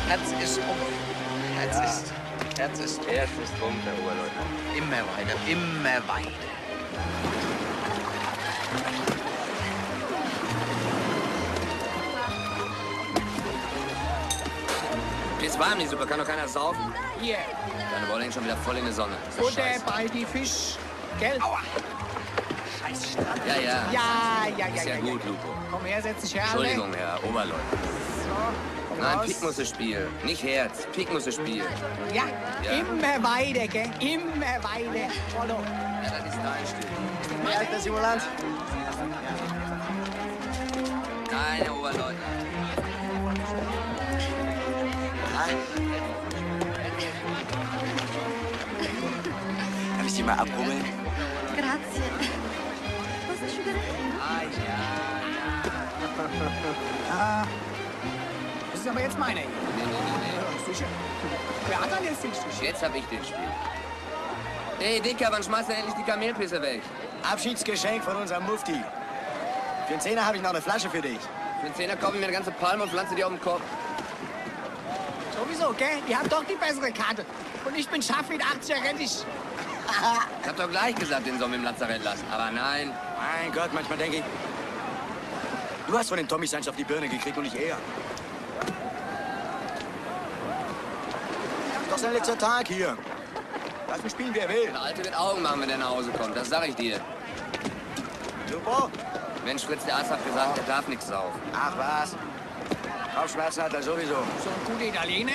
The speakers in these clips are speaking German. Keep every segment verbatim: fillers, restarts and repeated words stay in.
Herz ist um. Herz Ja. ist. Herz ist um. Herz ist rum, Herr Oberleutnant. Immer weiter, immer weiter. Ist warm, die Suppe. Kann doch keiner saufen. Hier, Deine Wolle hängt schon wieder voll in die Sonne. Das ist Butter, scheiße. Baldi, Fisch, gell? Aua! Scheiß Strand. Ja, ja. Ja, ja, ja, Ist ja ja. gut, Lupo. Komm her, setz dich her, alle. Entschuldigung, Herr Oberleutnant. So, komm Nein, raus. Pik muss es spielen. Nicht Herz. Pik muss es spielen. Ja, Ja. immer weiter, gell? Immer weiter. Follow. Ja, das ist dein Stil. Wie alt der Simulant? Nein, Herr Oberleutnant. Darf ich Sie mal abholen? Grazie. Posso asciugare? Ah, ja. Ah, das ist aber jetzt meine. Nee, nee, nee, Ja, sicher. Wer hat dann jetzt den nee. Stich? Jetzt hab ich den Spiel. Ey, Dicker, wann schmeißt du endlich die Kamelpisse weg? Abschiedsgeschenk von unserem Mufti. Für einen Zehner habe ich noch eine Flasche für dich. Für einen Zehner kaufe ich mir eine ganze Palme und pflanze die auf den Kopf. Sowieso, gell? Ihr habt doch die bessere Karte. Und ich bin scharf mit achtziger Rettich. Ich hab doch gleich gesagt, den sollen wir im Lazarett lassen. Aber nein. Mein Gott, manchmal denke ich, du hast von den Tommys eins auf die Birne gekriegt und nicht er. Ist doch sein letzter Tag hier. Lass ihn spielen, wer will. Der Alte wird Augen machen, wenn er nach Hause kommt. Das sag ich dir. Lupo? Mensch, Fritz, der Arzt hat gesagt, er darf nichts saufen. Ach was. Kopfschmerzen hat er sowieso. So ein guter Italiener.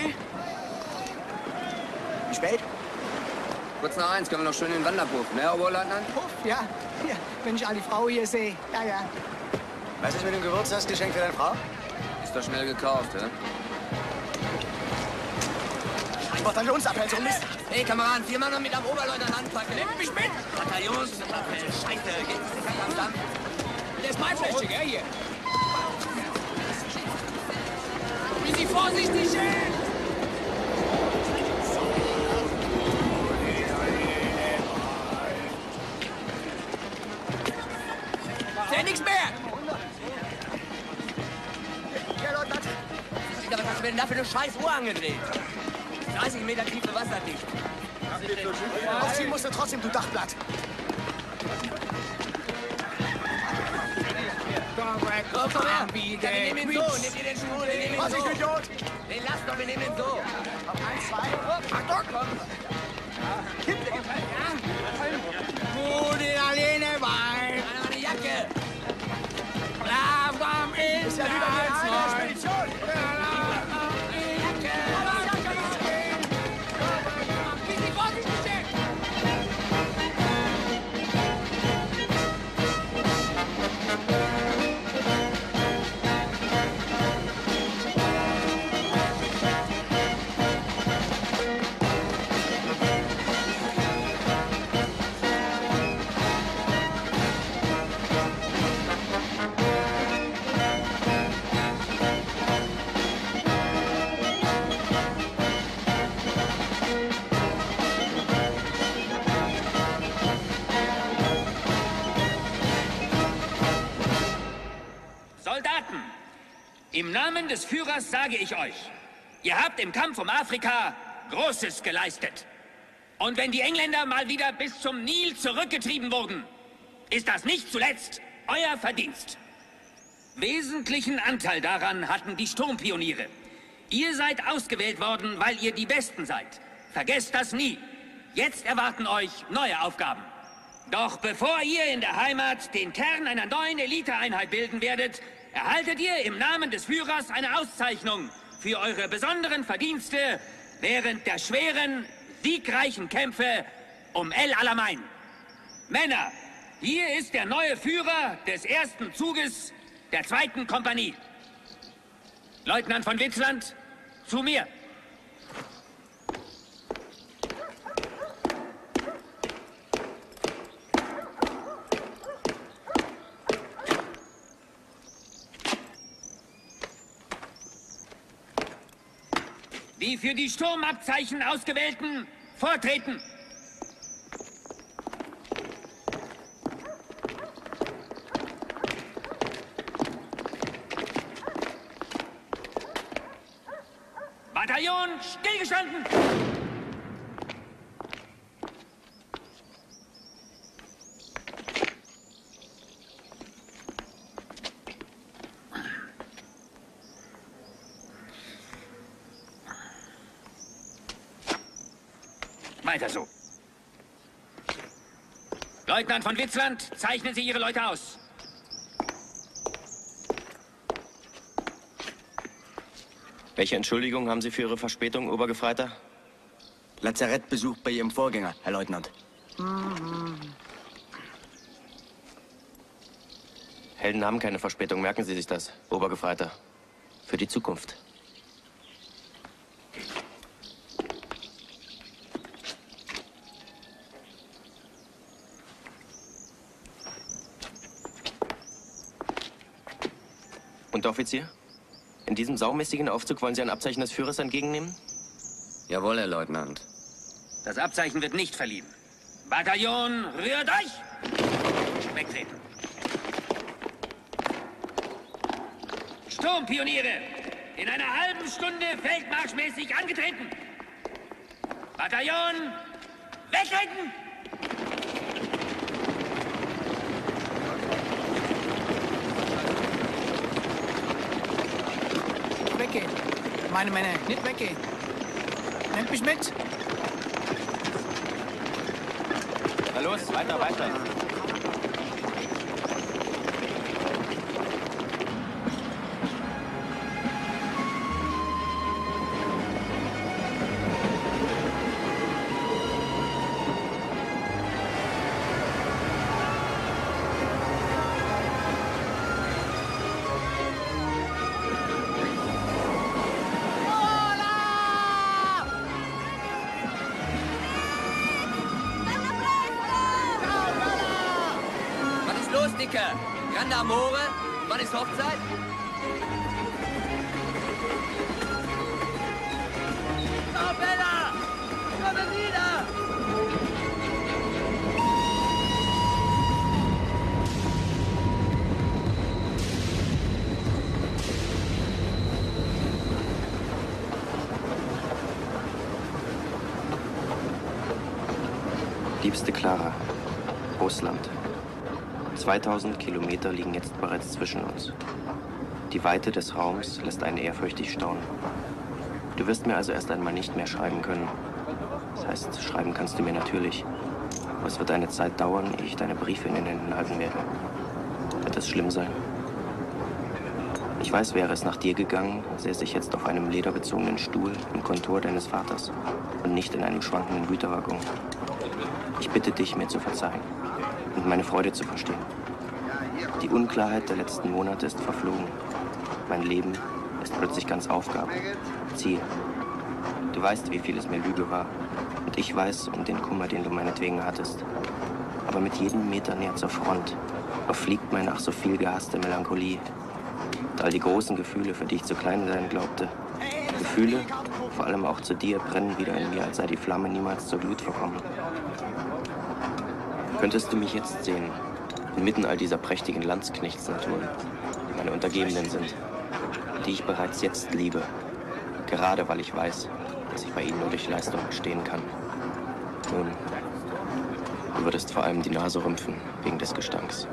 Wie spät? Kurz nach eins können wir noch schön in den Wanderpuff, ne, Herr Oberleutnant? Puff, ja. Hier, wenn ich alle Frau hier sehe. Ja, ja. Was ist mit dem Geburtstagsgeschenk für deine Frau? Ist doch schnell gekauft, hä? Ich mach dann uns ab, so Mist. Hey, Kameraden, vier Mann noch mit am Oberleutnant anpacken. Nehmt mich mit! Bataillons, Scheiße, geht nicht ganz am Dampf. Der ist mein Fläschchen, gell, hier. Wie Sie vorsichtig sind! Ist nichts mehr! Sieht aber, was wird denn da für eine scheiß Uhr angedreht? dreißig Meter tiefe wasserdicht. Aufziehen musst du trotzdem, du Dachblatt. So, komm her! Ja, wir nehmen ihn so, nehmt ihr den Stuhl, wir nehmen ihn Was, ich so. Idiot? Den lasst doch, wir nehmen ihn so. Eins, zwei. Achtung, komm. Gute Italiener Wein! Einer meine Jacke! Lavam ist Ist ja wieder die eine Expedition. Wie Sie vorsichtig sind! Soldaten, im Namen des Führers sage ich euch, ihr habt im Kampf um Afrika Großes geleistet. Und wenn die Engländer mal wieder bis zum Nil zurückgetrieben wurden, ist das nicht zuletzt euer Verdienst. Wesentlichen Anteil daran hatten die Sturmpioniere. Ihr seid ausgewählt worden, weil ihr die Besten seid. Vergesst das nie. Jetzt erwarten euch neue Aufgaben. Doch bevor ihr in der Heimat den Kern einer neuen Eliteeinheit bilden werdet, erhaltet ihr im Namen des Führers eine Auszeichnung für eure besonderen Verdienste während der schweren, siegreichen Kämpfe um El Alamein. Männer, hier ist der neue Führer des ersten Zuges der zweiten Kompanie. Leutnant von Witzland, zu mir. Die für die Sturmabzeichen ausgewählten vortreten. Bataillon, stillgestanden! Weiter so. Leutnant von Witzland, zeichnen Sie Ihre Leute aus. Welche Entschuldigung haben Sie für Ihre Verspätung, Obergefreiter? Lazarettbesuch bei Ihrem Vorgänger, Herr Leutnant. Helden haben keine Verspätung, merken Sie sich das, Obergefreiter. Für die Zukunft. Unteroffizier? In diesem saumäßigen Aufzug wollen Sie ein Abzeichen des Führers entgegennehmen? Jawohl, Herr Leutnant. Das Abzeichen wird nicht verliehen. Bataillon, rührt euch! Wegtreten. Sturmpioniere! In einer halben Stunde feldmarschmäßig angetreten! Bataillon, wegtreten! Weggehen. Meine Männer, nicht weggehen. Nehmt mich mit. Na los, weiter, weiter. Grande Amore, wann ist Hochzeit? Oh, Bella! Komme wieder! Liebste Clara, Russland. zweitausend Kilometer liegen jetzt bereits zwischen uns. Die Weite des Raums lässt einen ehrfürchtig staunen. Du wirst mir also erst einmal nicht mehr schreiben können. Das heißt, schreiben kannst du mir natürlich. Aber es wird eine Zeit dauern, ehe ich deine Briefe in den Händen halten werde. Wird es schlimm sein? Ich weiß, wäre es nach dir gegangen, säße ich jetzt auf einem lederbezogenen Stuhl im Kontor deines Vaters und nicht in einem schwankenden Güterwaggon. Ich bitte dich, mir zu verzeihen und meine Freude zu verstehen. Die Unklarheit der letzten Monate ist verflogen. Mein Leben ist plötzlich ganz Aufgabe, Ziel. Du weißt, wie viel es mir Lüge war. Und ich weiß um den Kummer, den du meinetwegen hattest. Aber mit jedem Meter näher zur Front verfliegt meine ach so viel gehasste Melancholie. Und all die großen Gefühle, für die ich zu klein sein glaubte. Gefühle, vor allem auch zu dir, brennen wieder in mir, als sei die Flamme niemals zur Glut verkommen. Könntest du mich jetzt sehen, inmitten all dieser prächtigen Landsknechtsnaturen, die meine Untergebenen sind, die ich bereits jetzt liebe, gerade weil ich weiß, dass ich bei ihnen nur durch Leistung bestehen kann. Nun, du würdest vor allem die Nase rümpfen, wegen des Gestanks.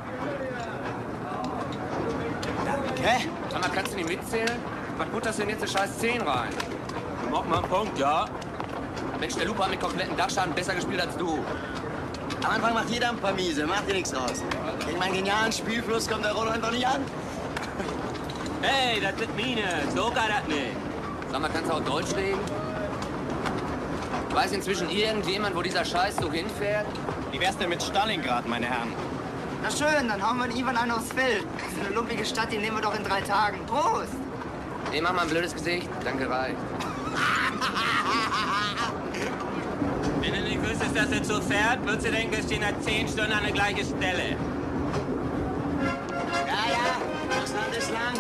Hä? Sag mal, kannst du nicht mitzählen? Was butterst du denn jetzt eine scheiß zehn rein? Mach mal einen Punkt, ja? Mensch, der Lupa hat mit kompletten Dachschaden besser gespielt als du. Am Anfang macht jeder ein paar Miese, macht dir nichts raus. Gegen meinen genialen Spielfluss kommt der Roller einfach nicht an. Hey, das sind Mine, so geht das nicht. Sag mal, kannst du auch Deutsch reden? Weiß inzwischen irgendjemand, wo dieser Scheißzug hinfährt? Wie wär's denn mit Stalingrad, meine Herren? Na schön, dann hauen wir den Ivan einen aufs Feld. So eine lumpige Stadt, die nehmen wir doch in drei Tagen. Prost! Nee, mach mal ein blödes Gesicht. Danke, reicht. Wenn du nicht wüsstest, dass er so fährt, würdest du denken, wir stehen nach zehn Stunden an der gleichen Stelle. Ja, ja, das Land ist lang.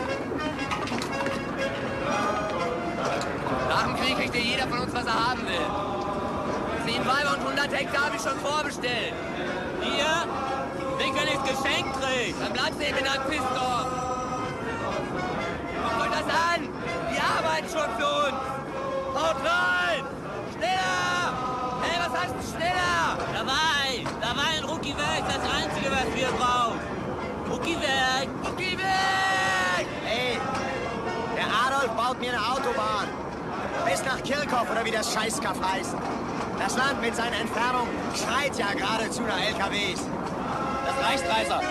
Nach dem Krieg kriegt ja jeder von uns, was er haben will. Zehn Weiber und hundert Hektar habe ich schon vorbestellt. Ihr? Wenn ihr nichts geschenkt kriegt. Dann bleibst du eben in einem Pissdorf. Guckt euch das an. Die arbeiten schon für uns. Haut rein! Schneller! Hey, was heißt denn schneller? Dabei! Dabei ein Rookie-Werk, das Einzige, was wir brauchen. Rookie-Werk! Rookie-Werk! Hey, der Adolf baut mir eine Autobahn. Bis nach Kirchhoff oder wie das Scheißkaff heißt. Das Land mit seiner Entfernung schreit ja geradezu nach L K Ws. Das reicht, Reiser.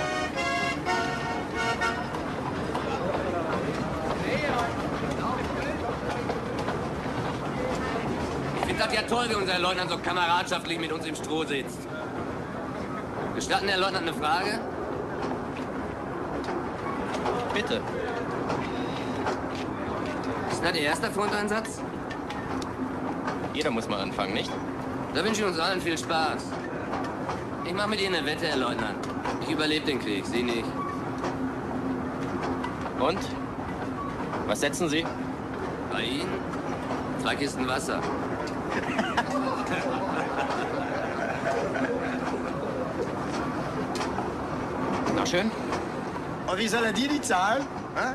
Ich finde das ja toll, wie unser Leutnant so kameradschaftlich mit uns im Stroh sitzt. Gestatten, Herr Leutnant, eine Frage? Bitte. Ist das Ihr erster Fronteinsatz? Jeder muss mal anfangen, nicht? Da wünsche ich uns allen viel Spaß. Ich mache mit Ihnen eine Wette, Herr Leutnant. Ich überlebe den Krieg, Sie nicht. Und? Was setzen Sie? Bei Ihnen? Zwei Kisten Wasser. Na schön. Und wie soll er dir die zahlen? Hä?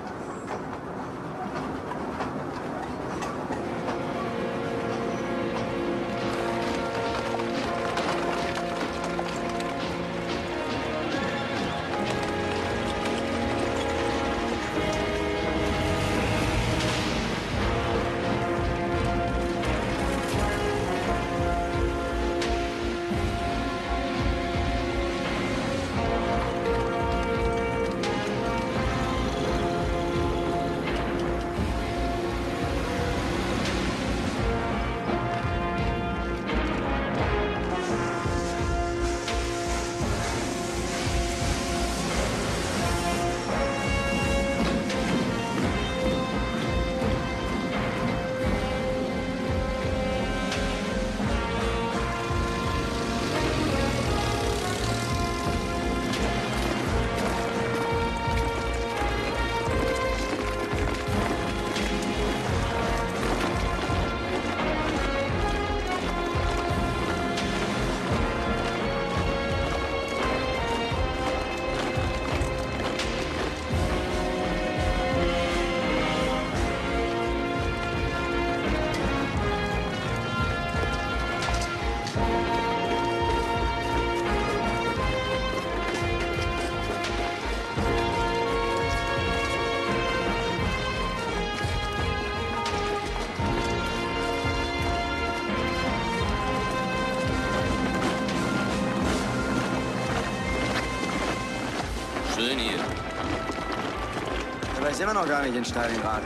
Schön hier. Aber ich sind wir noch gar nicht in Stalingrad.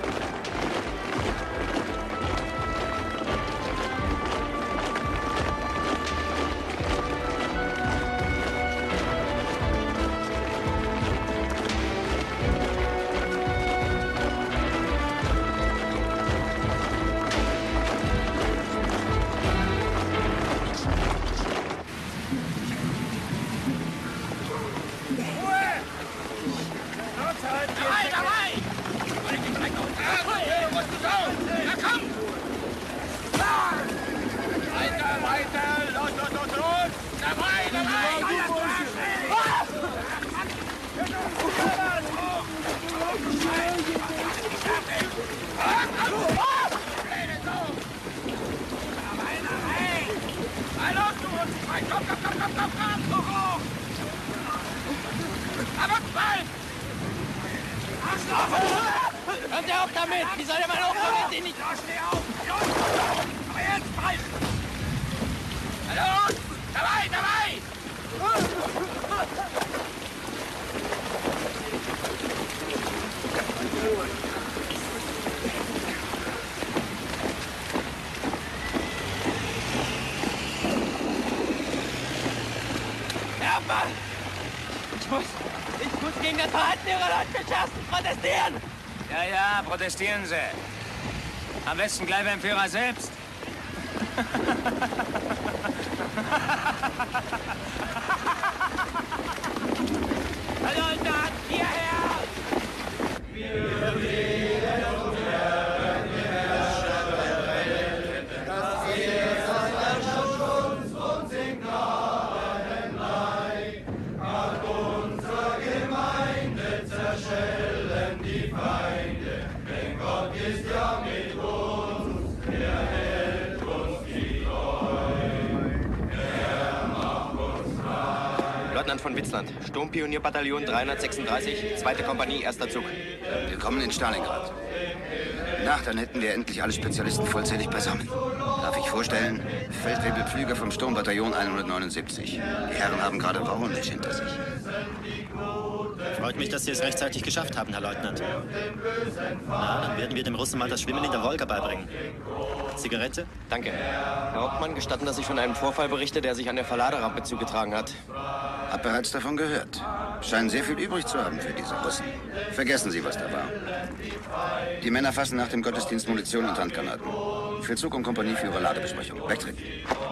Hört ihr auf damit! Wie soll der mal aufhören, wenn Sie nicht... Steh auf! Aber jetzt bald! Hallo! Dabei, dabei! Hermann! Ich muss... Ich muss gegen das Verhalten Ihrer Leutnantschaften protestieren! Ja, ja, protestieren Sie. Am besten gleich beim Führer selbst. Herr Leutnant, hierher! Wir leben und werden Herrscher der Welt. Das ist ein Schutz und Signalenleih. An unserer Gemeinde zerschellen die Feinde. Denn Gott ist ja mit uns. von Witzland. Sturmpionierbataillon dreihundertsechsunddreißig, zweite Kompanie, erster Zug. Willkommen in Stalingrad. Na, dann hätten wir endlich alle Spezialisten vollzählig beisammen. Darf ich vorstellen? Feldwebel Pflüger vom Sturmbataillon hundertneunundsiebzig. Die Herren haben gerade Woronitsch hinter sich. Freut mich, dass Sie es rechtzeitig geschafft haben, Herr Leutnant. Na, dann werden wir dem Russen mal das Schwimmen in der Wolga beibringen. Zigarette? Danke. Herr Hauptmann, gestatten, dass ich von einem Vorfall berichte, der sich an der Verladerampe zugetragen hat. Hab bereits davon gehört. Scheinen sehr viel übrig zu haben für diese Russen. Vergessen Sie, was da war. Die Männer fassen nach dem Gottesdienst Munition und Handgranaten. Für Zug und Kompanieführer Ladebesprechung. Wegtreten.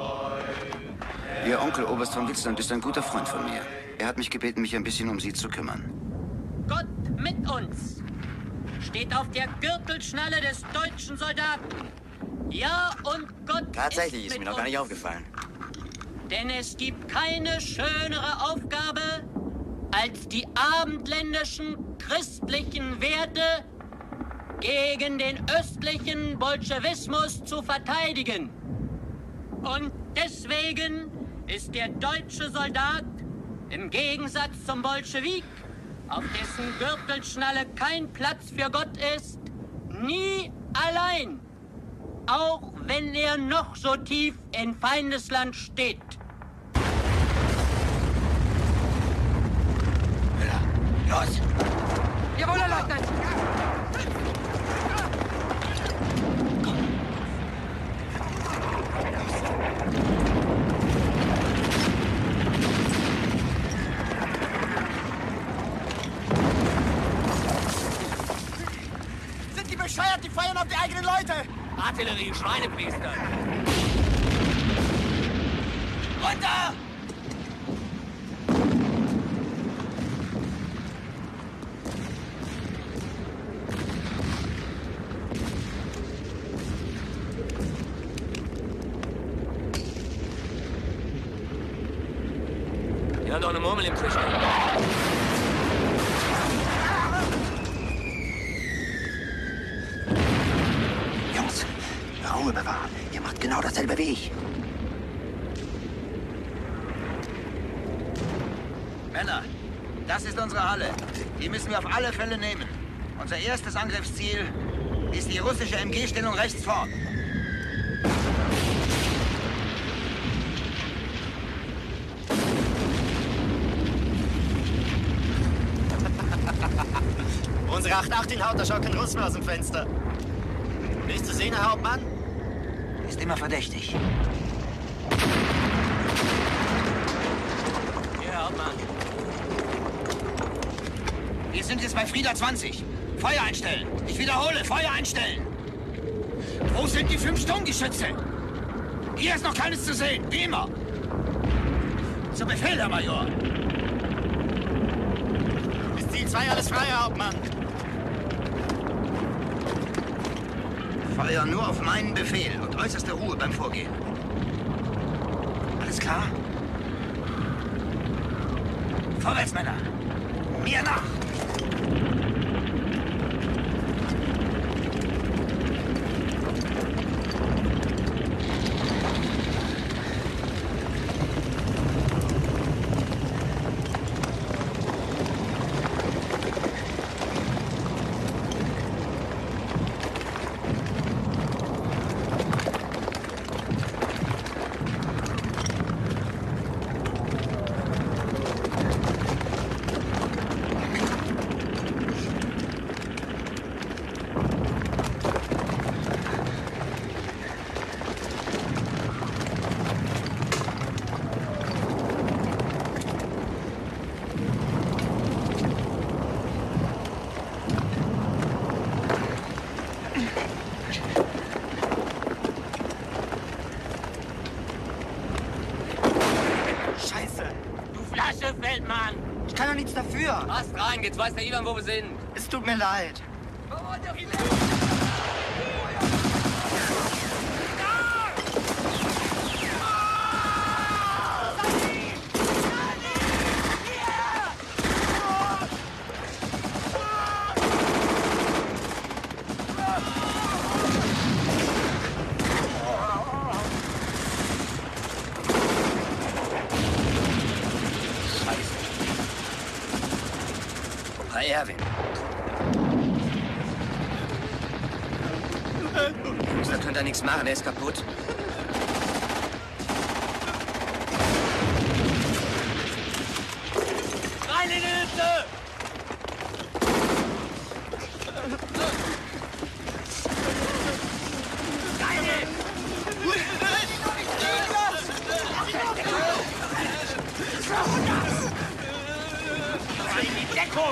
Ihr Onkel, Oberst von Witzland, ist ein guter Freund von mir. Er hat mich gebeten, mich ein bisschen um Sie zu kümmern. Gott mit uns steht auf der Gürtelschnalle des deutschen Soldaten. Ja, und Gott Tatsächlich, ist, ist mit mir noch gar nicht uns. aufgefallen. Denn es gibt keine schönere Aufgabe, als die abendländischen christlichen Werte gegen den östlichen Bolschewismus zu verteidigen. Und deswegen ist der deutsche Soldat im Gegensatz zum Bolschewik, auf dessen Gürtelschnalle kein Platz für Gott ist, nie allein, auch wenn er noch so tief in Feindesland steht. Los! Jawohl, Herr Leutnant! Sind die bescheuert? Die feuern auf die eigenen Leute! Artillerie, Schweinepriester! Runter! Die haben doch eine Murmel im Tisch. Jungs, Ruhe bewahren. Ihr macht genau dasselbe wie ich. Männer, das ist unsere Halle. Die müssen wir auf alle Fälle nehmen. Unser erstes Angriffsziel ist die russische M G-Stellung rechts vorn. Unsere acht achtzehn haut der Schocken Russen aus dem Fenster. Nichts zu sehen, Herr Hauptmann? Ist immer verdächtig. Hier, Herr Hauptmann. Wir sind jetzt bei Frieda zwanzig. Feuer einstellen. Ich wiederhole, Feuer einstellen. Wo sind die fünf Sturmgeschütze? Hier ist noch keines zu sehen, wie immer. Zu Befehl, Herr Major. Ist Ziel zwei alles frei, Herr Hauptmann? Feuer nur auf meinen Befehl und äußerste Ruhe beim Vorgehen. Alles klar? Vorwärts, Männer. Mir nach. Feldmann! Ich kann doch nichts dafür. Passt rein, jetzt weiß der Ivan, wo wir sind. Es tut mir leid. Scheiße. Erwin. Da könnt ihr nichts machen, der ist kaputt. Rein in die Hütte! In die Deckung!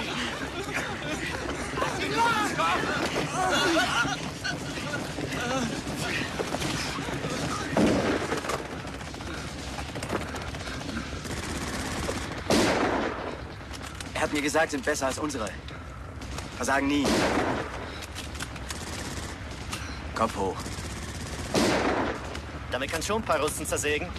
Er hat mir gesagt, sind besser als unsere. Versagen nie. Kopf hoch. Damit kannst du schon ein paar Russen zersägen.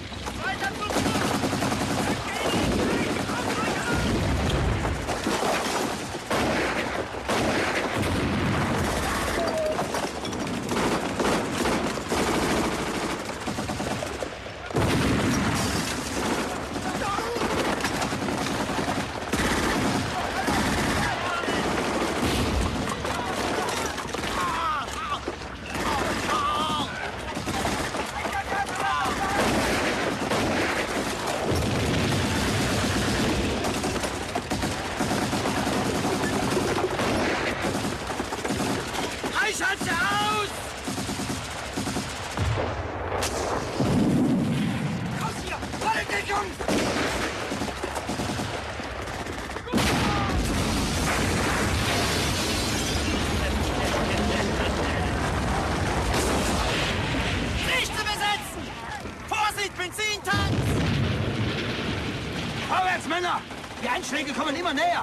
Männer! Die Einschläge kommen immer näher!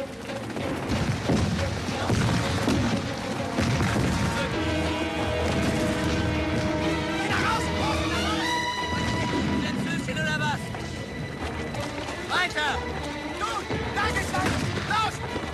Wieder raus! Jetzt Füßchen oder was? Weiter! Gut! Danke, Stein! Los!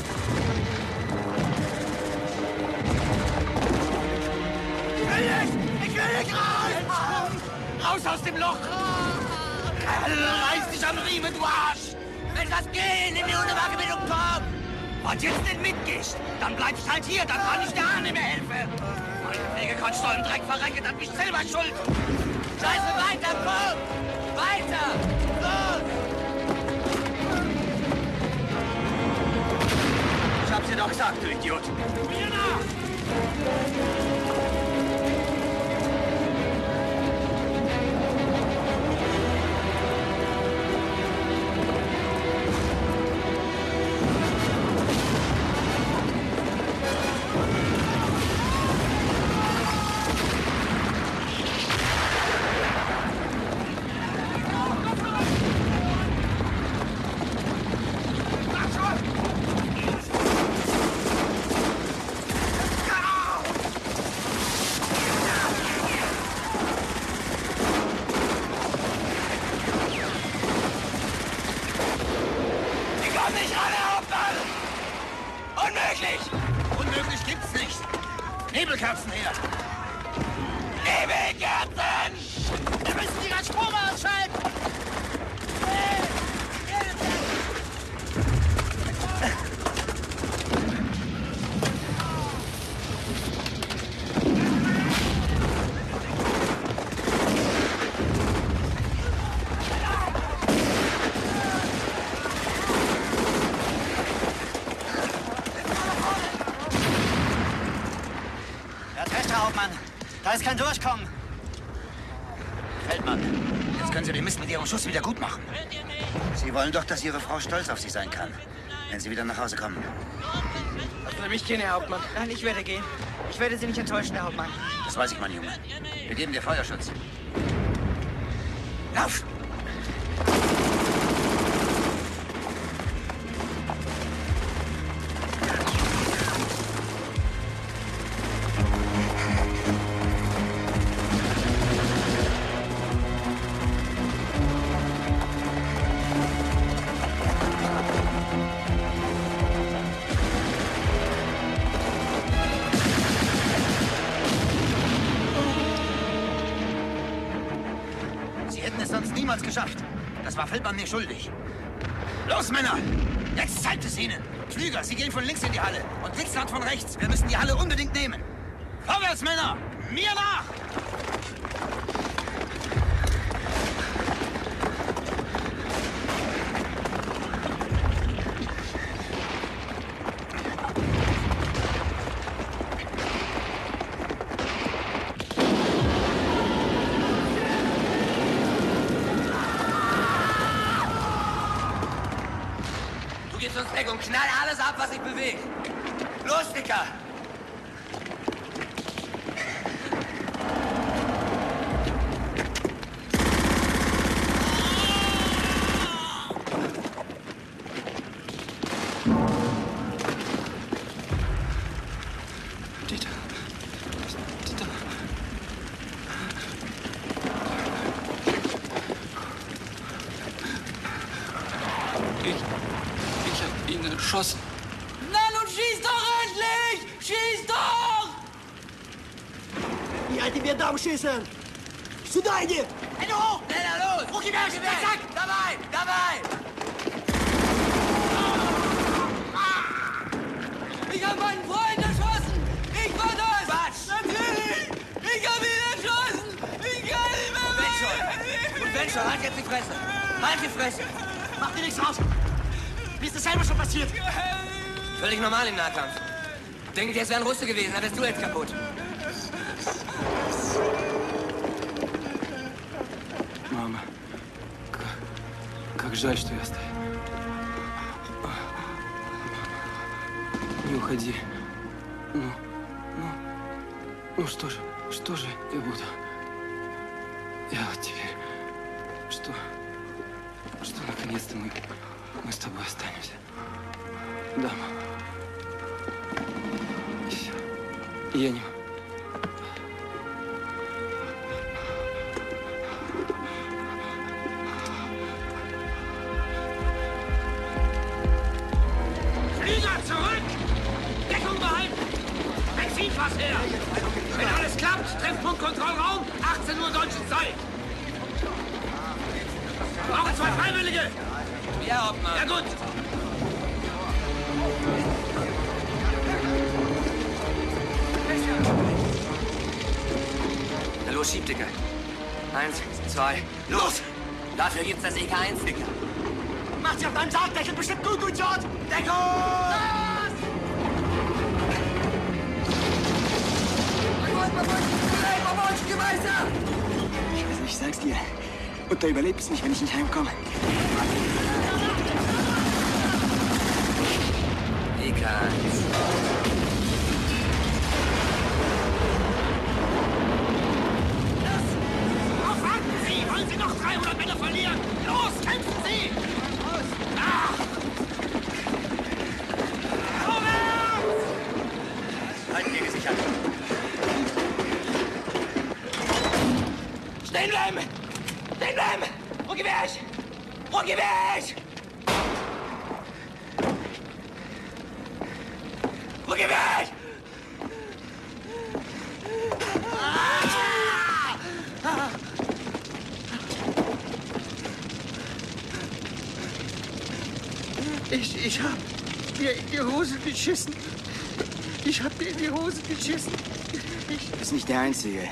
Ich will nicht! Ich will nicht raus! Raus aus dem Loch! Reiß dich am Riemen, du Arsch! Wenn das gehen, in die Unterwagenbildung kommen! Und jetzt nicht mitgehst, dann bleibst halt hier, dann kann ich der Ahne mehr helfen. Mein Pflegekotz soll im Dreck verrecken, dann bist du selber schuld. Scheiße, weiter, komm! Weiter! Los! Ich hab's dir doch gesagt, du Idiot. Mir nach! Unmöglich gibt's nicht. Nebelkerzen her. Nebelkerzen! Wir müssen die Radstrom ausschalten. Hauptmann, da ist kein Durchkommen. Feldmann, jetzt können Sie den Mist mit Ihrem Schuss wieder gut machen. Sie wollen doch, dass Ihre Frau stolz auf Sie sein kann, wenn Sie wieder nach Hause kommen. Lassen Sie mich gehen, Herr Hauptmann. Nein, ich werde gehen. Ich werde Sie nicht enttäuschen, Herr Hauptmann. Das weiß ich, mein Junge. Wir geben dir Feuerschutz. Lauf! Niemals geschafft. Das war Feldmann mir schuldig. Los, Männer! Jetzt zeigt es ihnen! Flüger, Sie gehen von links in die Halle und Witzland von rechts. Wir müssen die Halle unbedingt nehmen. Vorwärts, Männer! Mir nach! Du gehst uns weg und knall alles ab, was sich bewegt. Los, Dicker! Dieter. Dieter. Ich... Ich hab ihn erschossen. Na nun schieß doch endlich! Schieß doch! Я тебе дам шисен! Сюда иди! Hände hoch! Schneller, los! Rucki weg! Zack, zack! Dabei! Dabei! Ich hab meinen Freund erschossen! Ich war das! Quatsch! Natürlich! Ich hab ihn erschossen! Ich kann nicht mehr Wenn schon! Und wenn schon, halt jetzt die Fresse! Halt die Fresse! Mach dir nichts raus! Mir ist das selber schon passiert! Völlig normal im Nahkampf. Denkt ihr, es wäre ein Russe gewesen, dann wärst du jetzt kaputt. Мама, как, как жаль, что я оставил. Не уходи. Ну, ну, ну что же, что же я буду? Я вот теперь, что, что наконец-то мы, мы с тобой останемся. Да, мама. И все. Я не... Flieger zurück! Deckung behalten! Benzinfass her! Wenn alles klappt, Treffpunkt Kontrollraum, achtzehn Uhr deutsche Zeit. Brauchen zwei Freiwillige! Ja, Hauptmann. Ja, gut. Na los, schieb, Dicker. Eins, zwei, los! Dafür gibt's das E K eins, Dicker. Mach dich auf deinem Sargdeckel bestimmt gut, du Idiot! Deckung! Scheiße, ich sag's dir. Und da überlebt's nicht, wenn ich nicht heimkomme. E K eins. Aufwarten Sie! Wollen Sie noch dreihundert Männer verlieren? Los, kämpfen Sie! Ach! Vorwärts! Halten wir gesichert. Stehen bleiben! Stehen bleiben! Rucki weg! Rucki weg! Rucki weg! Ich, ich hab mir in die Hose geschissen. Ich hab mir in die Hose geschissen. Ich... Du bist nicht der Einzige.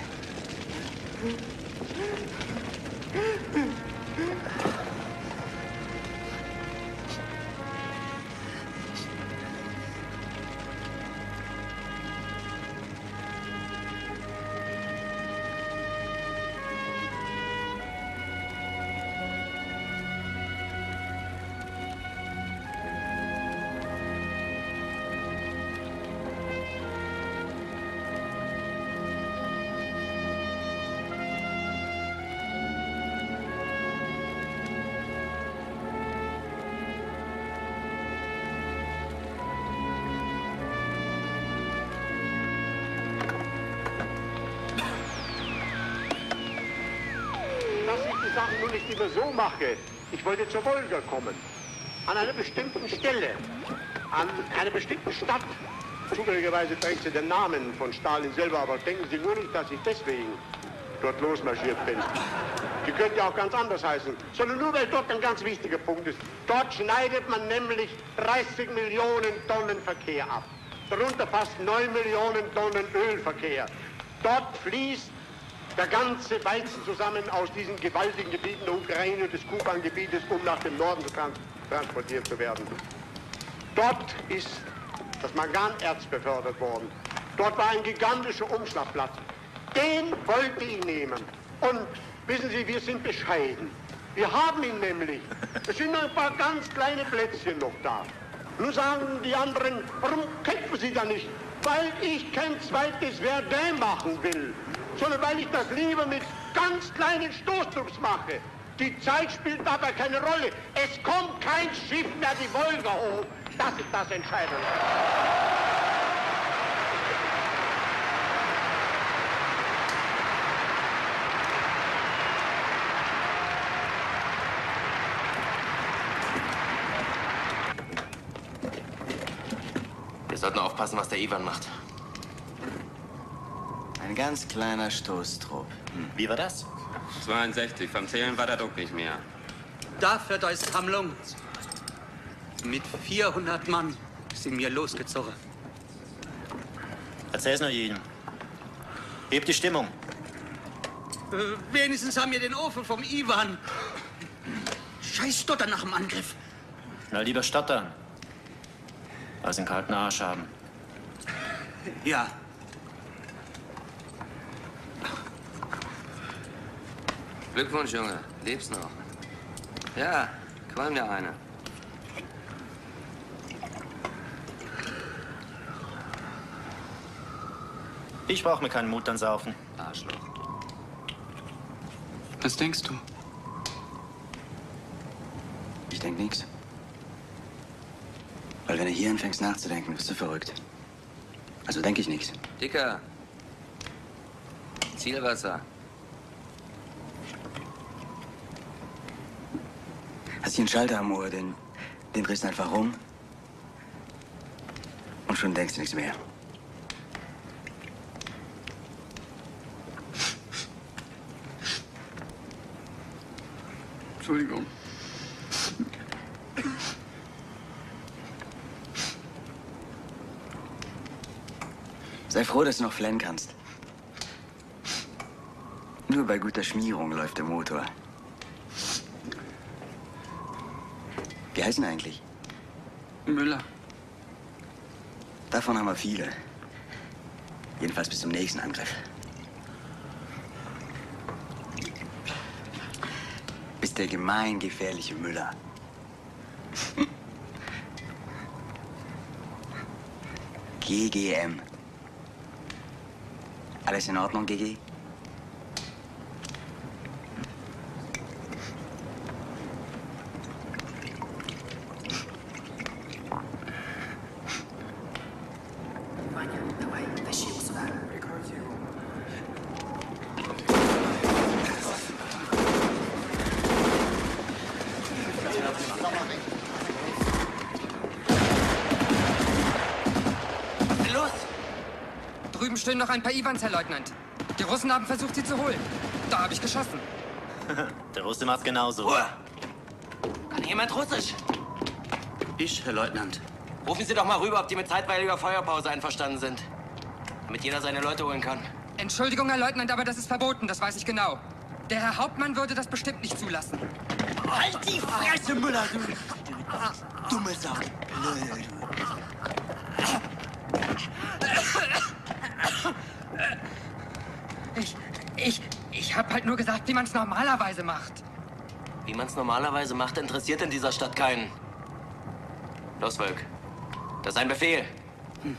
Sachen nur nicht immer so mache. Ich wollte zur Wolga kommen. An einer bestimmten Stelle. An einer bestimmten Stadt. Zufälligerweise trägt sie den Namen von Stalin selber, aber denken Sie nur nicht, dass ich deswegen dort losmarschiert bin. Die könnte ja auch ganz anders heißen, sondern nur, weil dort ein ganz wichtiger Punkt ist. Dort schneidet man nämlich dreißig Millionen Tonnen Verkehr ab. Darunter fast neun Millionen Tonnen Ölverkehr. Dort fließt der ganze Weizen zusammen aus diesen gewaltigen Gebieten der Ukraine und des Kuban-Gebietes, um nach dem Norden trans transportiert zu werden. Dort ist das Manganerz befördert worden. Dort war ein gigantischer Umschlagplatz. Den wollte ich nehmen. Und wissen Sie, wir sind bescheiden. Wir haben ihn nämlich. Es sind noch ein paar ganz kleine Plätzchen noch da. Nun sagen die anderen, warum kämpfen Sie da nicht? Weil ich kein zweites Verdun machen will, sondern weil ich das lieber mit ganz kleinen Stoßdrucks mache. Die Zeit spielt dabei keine Rolle. Es kommt kein Schiff mehr die Wolga hoch. Das ist das Entscheidende. Wir sollten aufpassen, was der Ivan macht. Ein ganz kleiner Stoßtrupp. Hm. Wie war das? zweiundsechzig. Vom Zählen war der Druck nicht mehr. Dafür da ist Sammlung. Mit vierhundert Mann sind wir losgezogen. Erzähl's nur jedem. Heb die Stimmung. Äh, wenigstens haben wir den Ofen vom Ivan. Scheiß Stotter nach dem Angriff. Na, lieber stottern. Als einen kalten Arsch haben. Ja. Glückwunsch, Junge. Lebst noch. Ja, qualm dir eine. Ich brauche mir keinen Mut dann saufen. Arschloch. Was denkst du? Ich denk nichts. Weil wenn du hier anfängst nachzudenken, bist du verrückt. Also denke ich nichts. Dicker. Zielwasser. Hast hier einen Schalter am Ohr, den, den drehst du einfach rum. Und schon denkst du nichts mehr. Entschuldigung. Sei froh, dass du noch flennen kannst. Nur bei guter Schmierung läuft der Motor. Wie heißen eigentlich? Müller. Davon haben wir viele. Jedenfalls bis zum nächsten Angriff. Bist der gemeingefährliche Müller. G G M. Alles in Ordnung, G G? Drüben stehen noch ein paar Ivans, Herr Leutnant. Die Russen haben versucht, sie zu holen. Da habe ich geschossen. Der Russe macht's genauso. Ruhe! Kann jemand Russisch? Ich, Herr Leutnant. Rufen Sie doch mal rüber, ob die mit zeitweiliger Feuerpause einverstanden sind. Damit jeder seine Leute holen kann. Entschuldigung, Herr Leutnant, aber das ist verboten, das weiß ich genau. Der Herr Hauptmann würde das bestimmt nicht zulassen. Halt die Fresse, Müller, du dumme Sau. Ich, ich, ich hab halt nur gesagt, wie man es normalerweise macht. Wie man es normalerweise macht, interessiert in dieser Stadt keinen. Los, Volk. Das ist ein Befehl. Hm.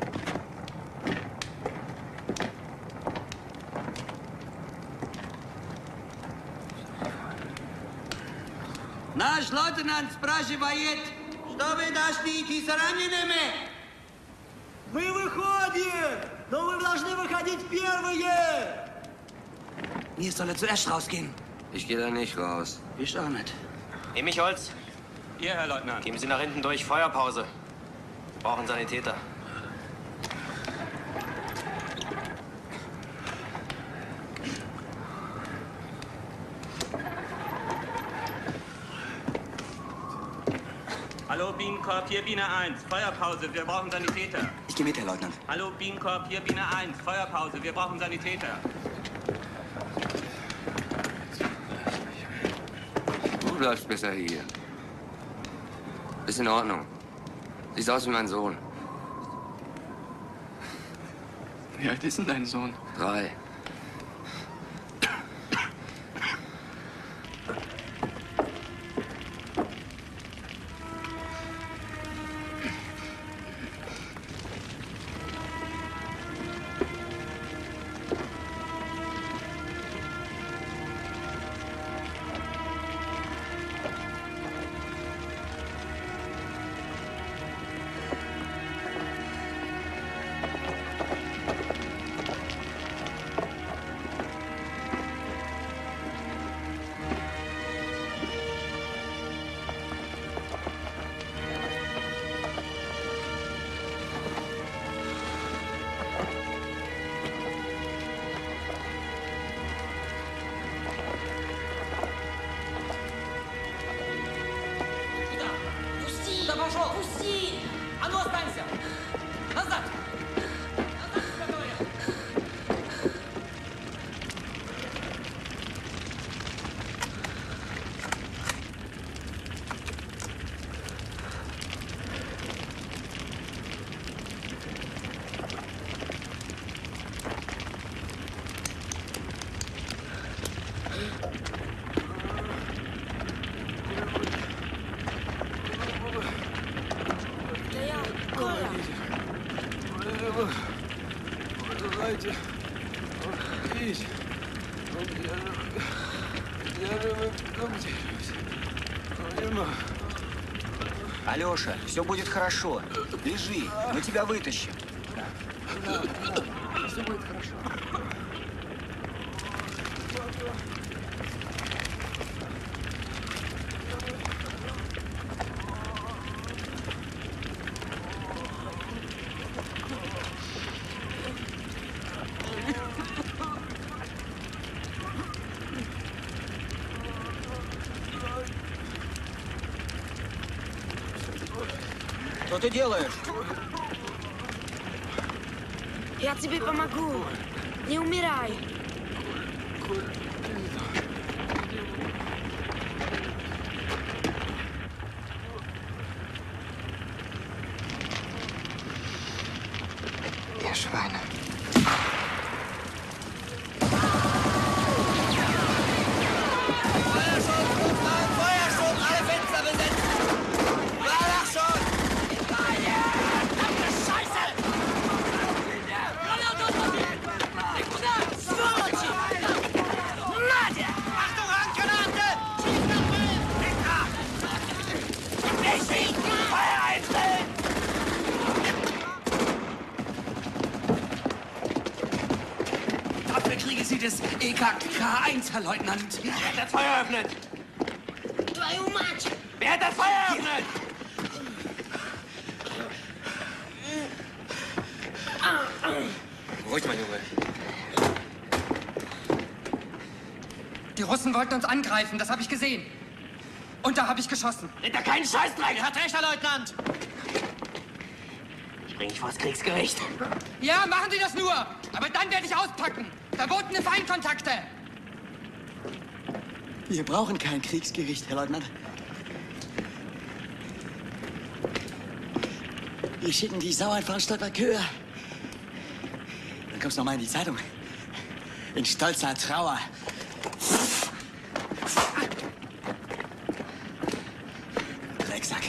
Наш лейтенант спрашивает, что вы дошли с ранеными? Мы выходим, но вы должны выходить первые. Mir soll er zuerst rausgehen. Ich gehe da nicht raus. Ich auch nicht. Nehm ich Holz. Ihr, Herr Leutnant. Geben Sie nach hinten durch. Feuerpause. Wir brauchen Sanitäter. Bienenkorb, hier Biene eins. Feuerpause, wir brauchen Sanitäter. Ich gehe mit, Herr Leutnant. Hallo, Bienenkorb, hier Biene eins. Feuerpause, wir brauchen Sanitäter. Du bleibst besser hier. Ist in Ordnung. Siehst aus wie mein Sohn. Wie alt ist denn dein Sohn? Drei. Пусти! А ну останься! Назад! Назад, я говорю! Алеша, все будет хорошо. Лежи, мы тебя вытащим. Все будет хорошо. Что ты делаешь? Я тебе помогу. Не умирай. Ihr Schweine. Feuerschutz! Alle Fenster besetzen! War doch schon! Verdammte Scheiße! Сволочи! Надя! Achtung, Handgranate! Schieß nach Bild! Hinter! Nicht schießen! Feuer einstellen! Abwehrkriege Sie des E K K eins, Herr Leutnant. Wer hat das Feuer eröffnet? Твою мать! Wer hat das Feuer eröffnet? Ruhig, mein Junge. Die Russen wollten uns angreifen, das habe ich gesehen. Und da habe ich geschossen. Red da keinen Scheißdreck! Er hat recht, Herr Leutnant. Ich bring dich vors Kriegsgericht. Ja, machen Sie das nur. Aber dann werde ich auspacken. Verbotene Feindkontakte. Wir brauchen kein Kriegsgericht, Herr Leutnant. Wir schicken die Sau einfach ein Stockwerk höher. Dann kommst du noch mal in die Zeitung. In stolzer Trauer. Drecksack.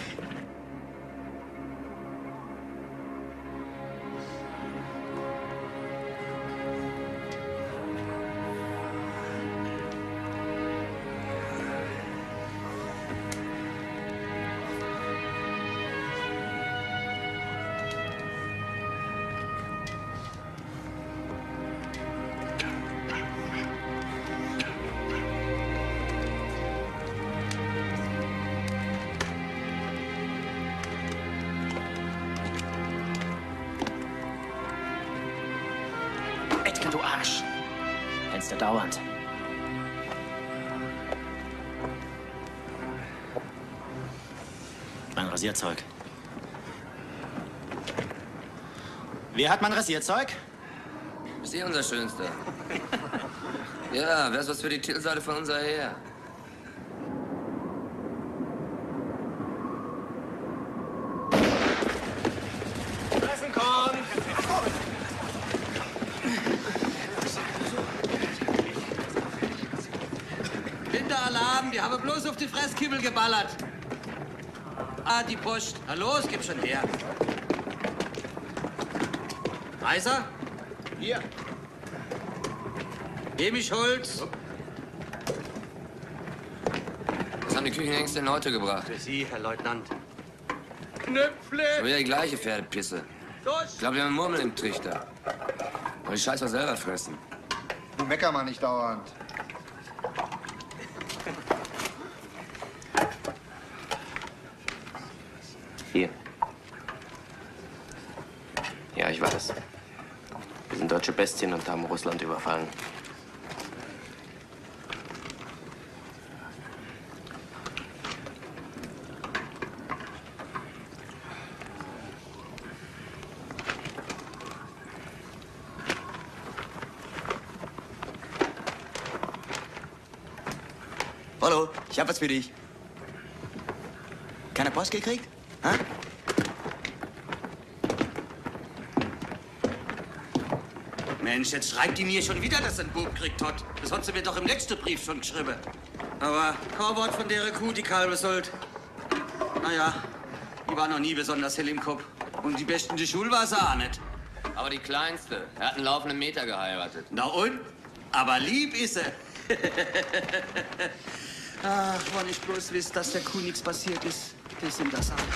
Edgar, du Arsch. Fenster dauernd. Mein Rasierzeug. Wer hat mein Rasierzeug? Ist eh unser Schönster. Ja, wär's was für die Titelseite von unser Heer. Essen kommt! Winteralarm, wir haben bloß auf die Fresskibbel geballert. Ah, die Post. Na los, gib schon her. Weiser? Hier. Hemisch Holz. Was haben die Küchenhengste denn heute gebracht? Für Sie, Herr Leutnant. Knöpfle! Schon wieder die gleiche Pferdepisse. Ich glaube, wir haben Murmeln im Trichter. Aber die Scheiß mal selber fressen. Du mecker mal nicht dauernd. Hier. Ja, ich weiß. Wir sind deutsche Bestien und haben Russland überfallen. Hallo, ich hab was für dich. Keine Post gekriegt? Hä? Mensch, jetzt schreibt die mir schon wieder, dass sie einen Bub kriegt hat. Das hat sie mir doch im letzten Brief schon geschrieben. Aber kein Wort von der Kuh, die Kalbe sollt. Naja, die war noch nie besonders hell im Kopf. Und die Besten der Schule war sie auch nicht. Aber die Kleinste. Er hat einen laufenden Meter geheiratet. Na und? Aber lieb ist sie. Ach, wenn ich bloß wüsste, dass der Kuh nichts passiert ist. Das sind das alle.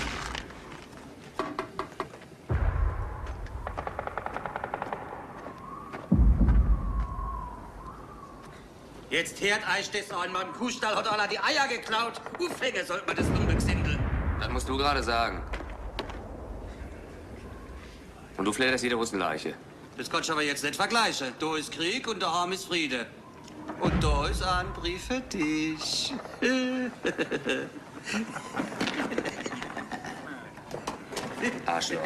Jetzt hört euch das an. Beim Kuhstall hat einer die Eier geklaut. Aufhängen sollte man das Unbexindel. Das musst du gerade sagen. Und du flederst jede Russenleiche. Das kannst du aber jetzt nicht vergleichen. Da ist Krieg und daheim ist Friede. Und da ist ein Brief für dich. Arschloch.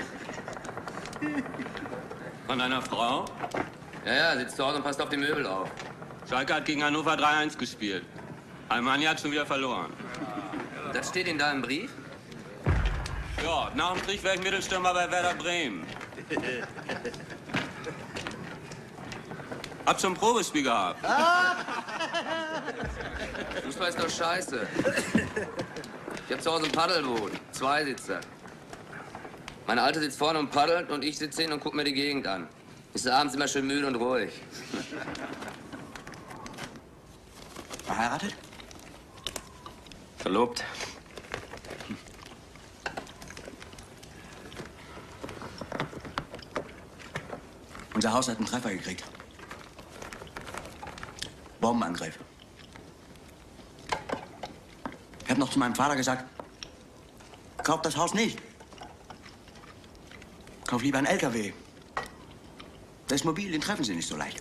Von deiner Frau? Ja, ja, sitzt zu Hause und passt auf die Möbel auf. Schalke hat gegen Hannover drei eins gespielt. Alemannia hat schon wieder verloren. Das steht in deinem Brief? Ja, nach dem Krieg wäre ich Mittelstürmer bei Werder Bremen. Hab schon ein Probespiel gehabt. Fußball ist doch scheiße. Ich hab zu Hause ein Paddelboot. Zwei Sitzer. Meine Alte sitzt vorne und paddelt und ich sitze hin und guck mir die Gegend an. Ist abends immer schön müde und ruhig. Verheiratet? Verlobt. Unser Haus hat einen Treffer gekriegt. Bombenangriff. Ich habe noch zu meinem Vater gesagt, kauf das Haus nicht. Kauf lieber einen L K W. Das Mobil, den treffen Sie nicht so leicht.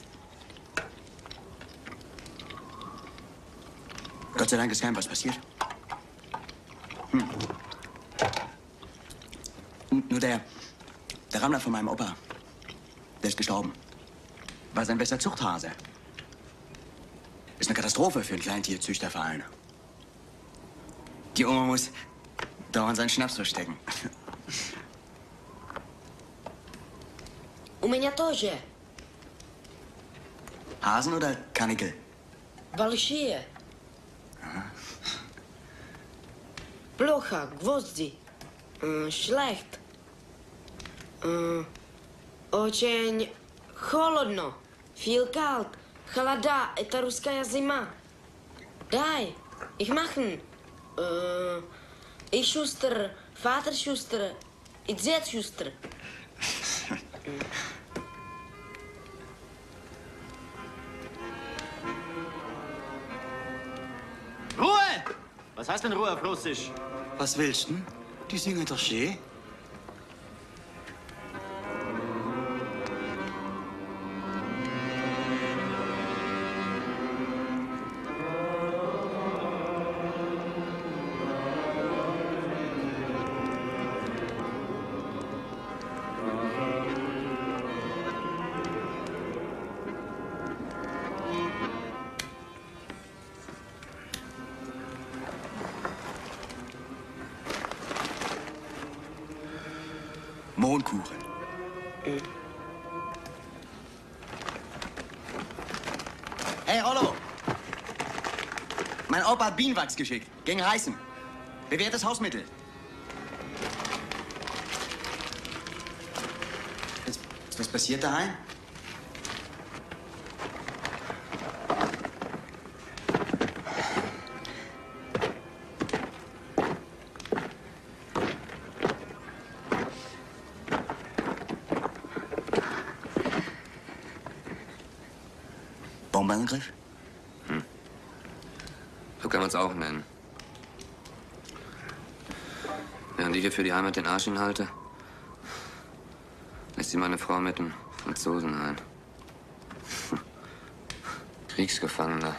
Gott sei Dank ist keinem was passiert. Hm. Nur der, der Rammler von meinem Opa, der ist gestorben. War sein bester Zuchthase. Ist eine Katastrophe für einen Kleintierzüchterverein. Die Oma muss dauernd seinen Schnaps verstecken. У меня тоже. Hasen oder Karnickel? Большие. Плохо, гвозди. М, Schlecht. М, Очень холодно. Viel kalt. Холода, это русская зима. Дай, ich machen. Äh, ich Schuster, Vater Schuster, ich Dad Schuster. Ruhe! Was heißt denn Ruhe auf Russisch? Was willst du denn? Die singen doch schön. Kuchen. Mhm. Hey, Rollo! Mein Opa hat Bienenwachs geschickt. Gegen Reißen. Bewährtes Hausmittel. Ist, ist was passiert daheim? Bombenangriff? Hm. So kann man es auch nennen. Während ich hier für die Heimat den Arsch hinhalte, lässt sie meine Frau mit dem Franzosen ein. Kriegsgefangener.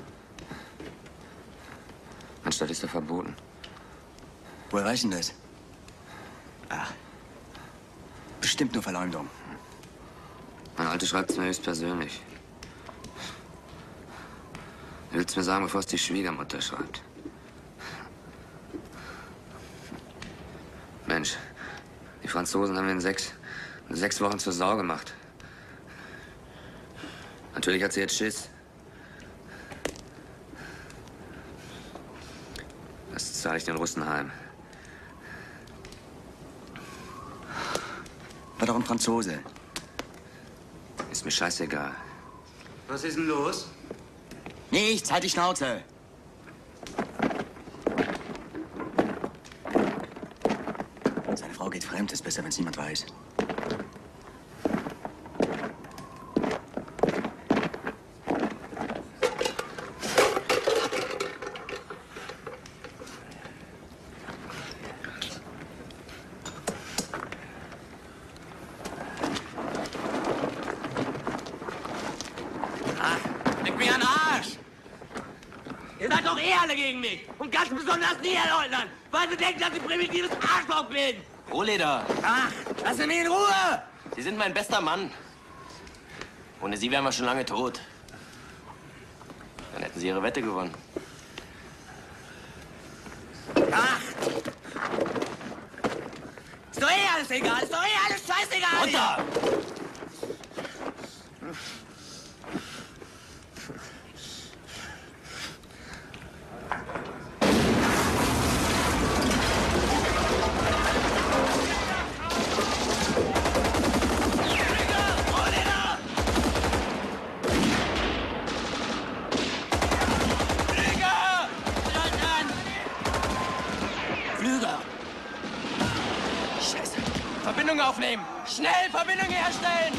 Anstatt ist er verboten. Woher weiß denn das? Ach, bestimmt nur Verleumdung. Meine Alte schreibt es mir höchstpersönlich. Du willst mir sagen, bevor es die Schwiegermutter schreibt. Mensch, die Franzosen haben in sechs, in sechs Wochen zur Sau gemacht. Natürlich hat sie jetzt Schiss. Das zahle ich den Russen heim. War doch ein Franzose. Ist mir scheißegal. Was ist denn los? Nichts, halt die Schnauze. Seine Frau geht fremd, ist besser, wenn es niemand weiß. Gegen mich. Und ganz besonders Sie, Herr Leutnant, weil Sie denken, dass ich primitives Arschloch bin. Rohleder. Ach, lassen Sie mich in Ruhe. Sie sind mein bester Mann. Ohne Sie wären wir schon lange tot. Dann hätten Sie Ihre Wette gewonnen. Ach. Ist doch eh alles egal. Ist doch eh alles scheißegal. Runter! Verbindung aufnehmen! Schnell Verbindung herstellen!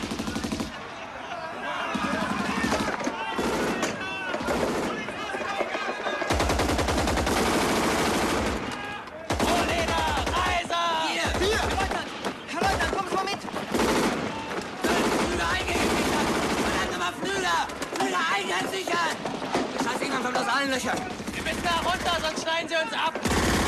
Rohleder! Reiser! Hier! Hier! Herr Leutnant! Herr Leutnant, kommen Sie mal mit! Flüger eingehängt! Verdammt nochmal Flüger! Flüger eingehängt sichern! Scheiß England kommt aus allen Löchern! Wir müssen da runter, sonst schneiden Sie uns ab!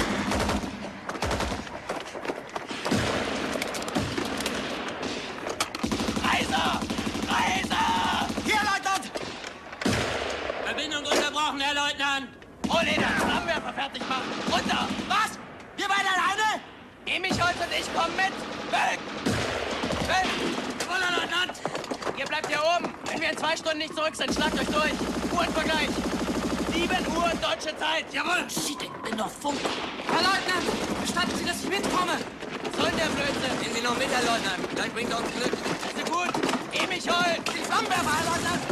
Herr Leutnant! Rohleder, Flammenwerfer fertig machen! Runter! Was? Wir beide alleine? Emicholz und ich kommen mit! Weg! Weg! Jawohl, Herr Leutnant! Ihr bleibt hier oben! Wenn wir in zwei Stunden nicht zurück sind, schlagt euch durch! Uhrenvergleich! sieben Uhr deutsche Zeit! Jawohl! Shit, ich bin doch Funk! Herr Leutnant! Gestatten Sie, dass ich mitkomme! Was soll denn der Blödsinn? Nehmen Sie noch mit, Herr Leutnant! Gleich bringt er uns Glück! Ist gut! Emicholz! Die Flammenwerfer, Herr Leutnant!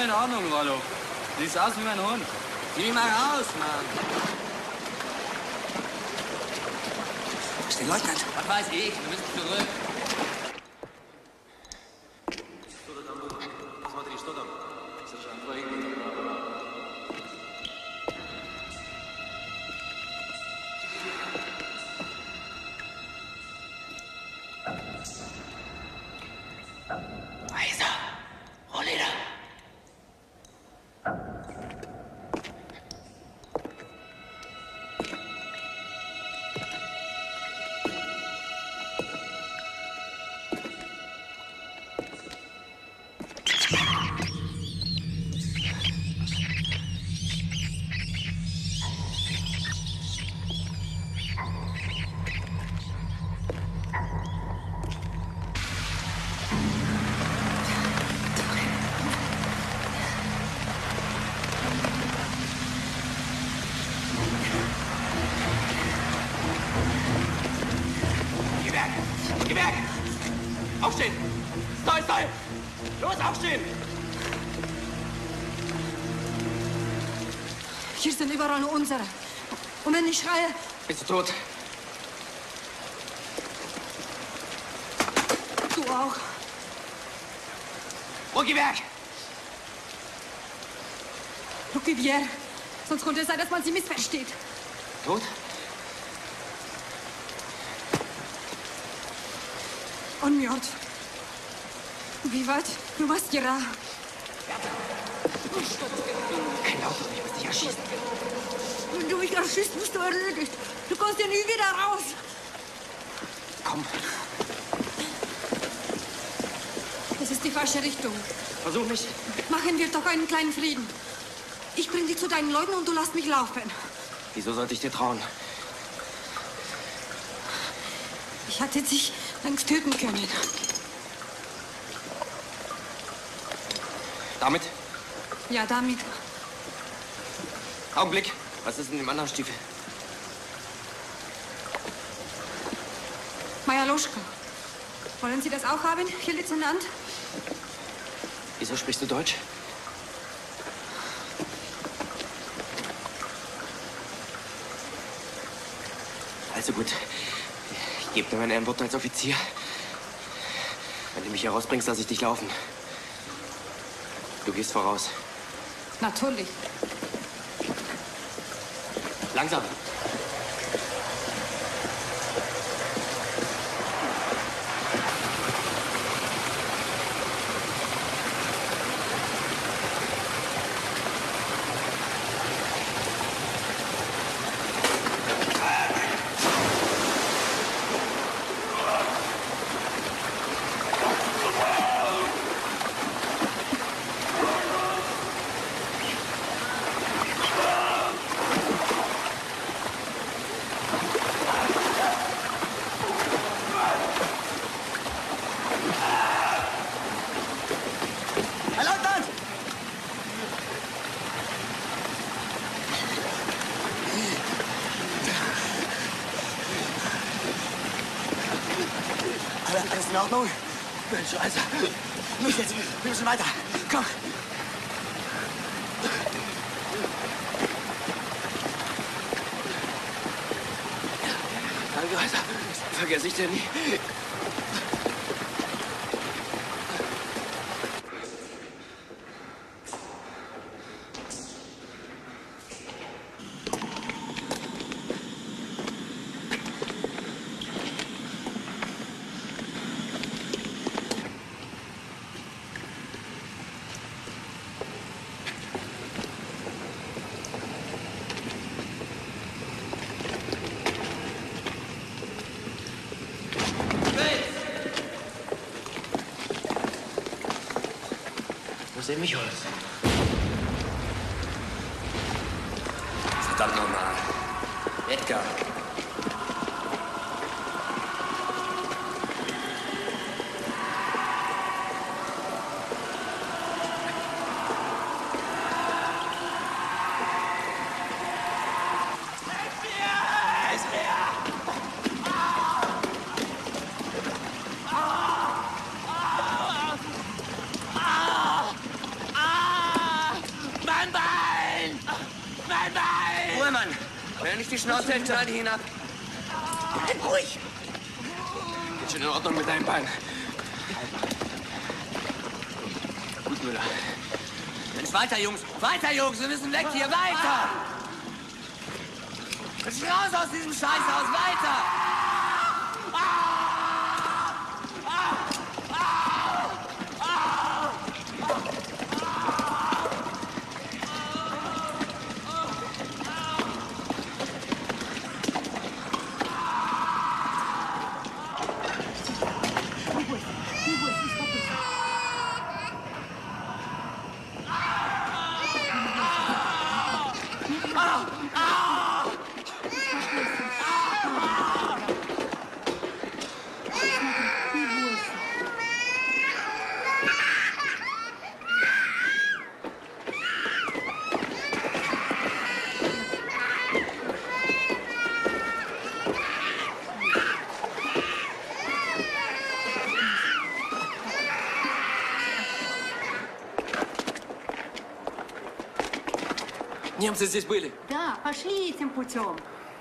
in Ordnung, Rollo. Siehst aus wie mein Hund. Geh mal raus, Mann. Wo ist der Leutnant? Was weiß ich? Wir müssen zurück. Aufstehen! Stoi, stoi! Los, aufstehen! Hier sind überall nur unsere. Und wenn ich schreie... Bist du tot? Du auch. Ruckiberg! Ruckivier. Sonst könnte es sein, dass man sie missversteht. Tot? Und Mjord. Wie weit? Du warst Gera. Kein Auto, ich muss dich erschießen. Wenn du mich erschießt, bist du erledigt. Du kommst ja nie wieder raus. Komm. Das ist die falsche Richtung. Versuch mich. Machen wir doch einen kleinen Frieden. Ich bring dich zu deinen Leuten und du lässt mich laufen. Wieso sollte ich dir trauen? Ich hatte dich längst töten können. Damit? Ja, damit. Augenblick. Was ist in dem anderen Stiefel? Majaloschka. Wollen Sie das auch haben, Herr Lieutenant? Wieso sprichst du Deutsch? Also gut. Ich gebe dir mein Ehrenwort als Offizier. Wenn du mich herausbringst, lasse ich dich laufen. Du gehst voraus. Natürlich. Langsam. Alles in Ordnung? Scheiße. Los jetzt, wir müssen weiter. Komm. Danke, Alter. Vergesse ich dir nie. Seh mich aus. Verdammt nochmal. Edgar. Ah! Mein Bein! Ruhe, Mann! Wenn er nicht die Schnauze hält, schneide ich ihn ab. Bleib ruhig! Geht schon in Ordnung mit deinem Bein. Gut, Müller. Mensch, weiter, Jungs! Weiter, Jungs! Wir müssen weg hier! Weiter! Mensch, raus aus diesem Scheißhaus! Weiter! Немцы здесь были. Да, пошли этим путем.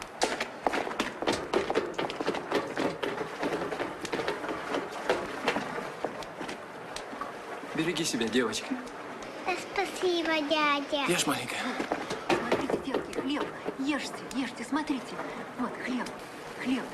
Береги себя, девочка. Спасибо, дядя. Ешь, маленькая. Смотрите, девки, хлеб. Ешьте, ешьте, смотрите. Вот, хлеб, хлеб.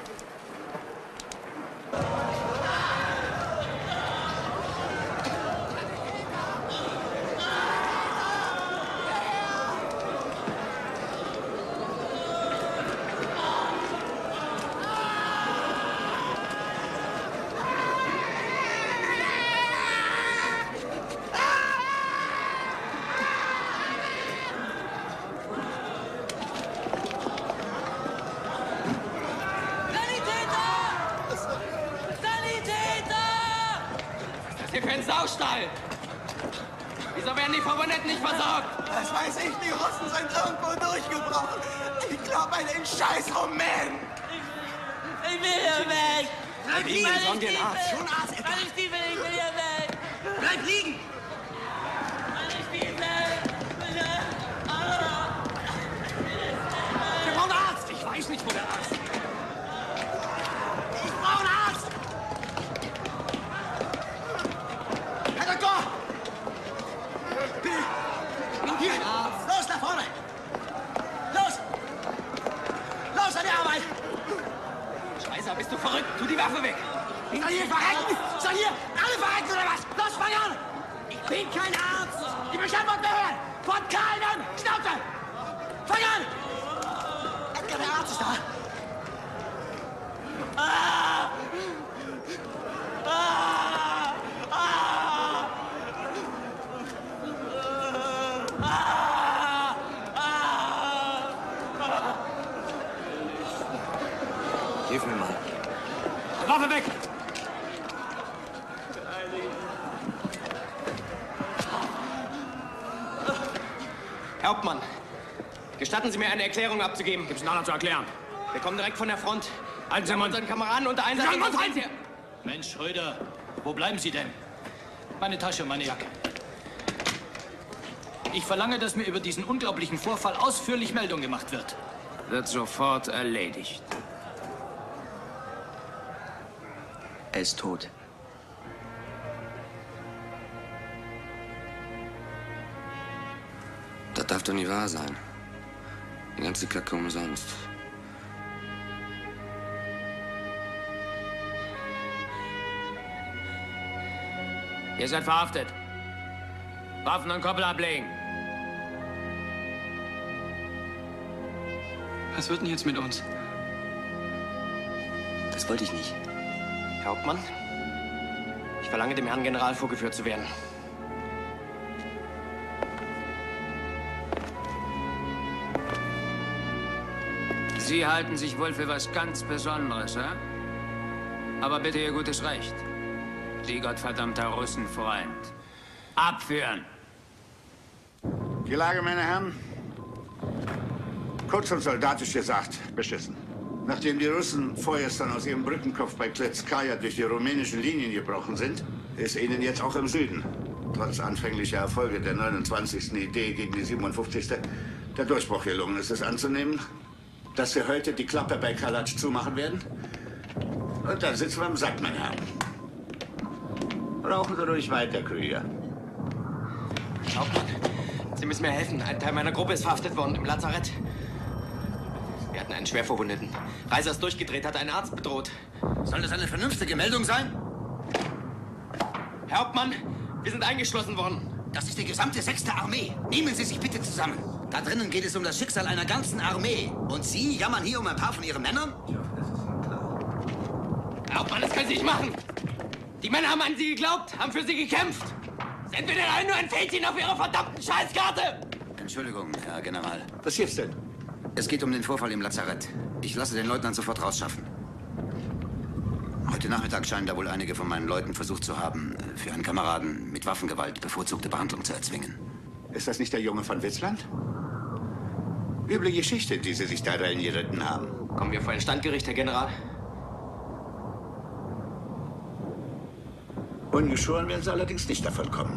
Saustall! Wieso werden die Verwundeten nicht versorgt? Das weiß ich, die Russen sind irgendwo durchgebrochen. Ich glaube an den scheiß Rumänen. Ich, ich will hier weg! Bleib liegen, sollen wir einen Arzt? Schon Arzt, etwa? Meine Stiefel, ich will hier weg! Bleib liegen! Meine Stiefel! Wir brauchen einen Arzt! Ich weiß nicht, wo der Arzt ist. Ich brauche einen Arzt! Herr Doktor! Bitte! Hier! Los, nach vorne! Los! Los an die Arbeit! Scheiße, bist du verrückt? Tu die Waffe weg! Ich soll hier verrecken! Soll hier alle verrecken oder was? Los, fang an! Ich bin kein Arzt! Die Beschäftigten hören! Von keinem! Schnauze! Fang an! Edgar, der Arzt ist da! Ah! Ah! Ah! Ah! Ah! Hilf mir mal. Waffe weg! Herr Hauptmann, gestatten Sie mir, eine Erklärung abzugeben? Gibt's noch zu erklären? Wir kommen direkt von der Front. Halten Sie Wir haben Mund. unseren Kameraden unter Einsatz. Sagen wir uns halten! Mensch, Schröder, wo bleiben Sie denn? Meine Tasche, meine Jacke. Ich verlange, dass mir über diesen unglaublichen Vorfall ausführlich Meldung gemacht wird. Wird sofort erledigt. Er ist tot. Das darf doch nicht wahr sein. Die ganze Kacke umsonst. Ihr seid verhaftet. Waffen und Koppel ablegen. Was wird denn jetzt mit uns? Das wollte ich nicht. Herr Hauptmann, ich verlange, dem Herrn General vorgeführt zu werden. Sie halten sich wohl für was ganz Besonderes, hä? Aber bitte Ihr gutes Recht. Sie gottverdammter Russenfreund. Abführen! Die Lage, meine Herren? Kurz und soldatisch gesagt, beschissen. Nachdem die Russen vorgestern aus ihrem Brückenkopf bei Kletskaya durch die rumänischen Linien gebrochen sind, ist ihnen jetzt auch im Süden, trotz anfänglicher Erfolge der neunundzwanzigsten Idee gegen die siebenundfünfzigste Der Durchbruch gelungen. Ist es anzunehmen, dass wir heute die Klappe bei Kalatsch zumachen werden? Und dann sitzen wir im Sack, mein Herr. Rauchen Sie ruhig weiter, Krüger. Hauptmann, Sie müssen mir helfen. Ein Teil meiner Gruppe ist verhaftet worden im Lazarett. Wir hatten einen Schwerverwundeten. Reiser ist durchgedreht, hat einen Arzt bedroht. Soll das eine vernünftige Meldung sein? Herr Hauptmann, wir sind eingeschlossen worden. Das ist die gesamte sechste Armee. Nehmen Sie sich bitte zusammen. Da drinnen geht es um das Schicksal einer ganzen Armee. Und Sie jammern hier um ein paar von Ihren Männern? Herr Hauptmann, das können Sie nicht machen. Die Männer haben an Sie geglaubt, haben für Sie gekämpft. Sind wir denn alle nur ein Fähnchen auf Ihrer verdammten Scheißkarte? Entschuldigung, Herr General. Was gibt's denn? Es geht um den Vorfall im Lazarett. Ich lasse den Leutnant sofort rausschaffen. Heute Nachmittag scheinen da wohl einige von meinen Leuten versucht zu haben, für einen Kameraden mit Waffengewalt bevorzugte Behandlung zu erzwingen. Ist das nicht der Junge von Witzland? Üble Geschichte, die Sie sich da reingeritten haben. Kommen wir vor ein Standgericht, Herr General? Ungeschoren werden Sie allerdings nicht davon kommen.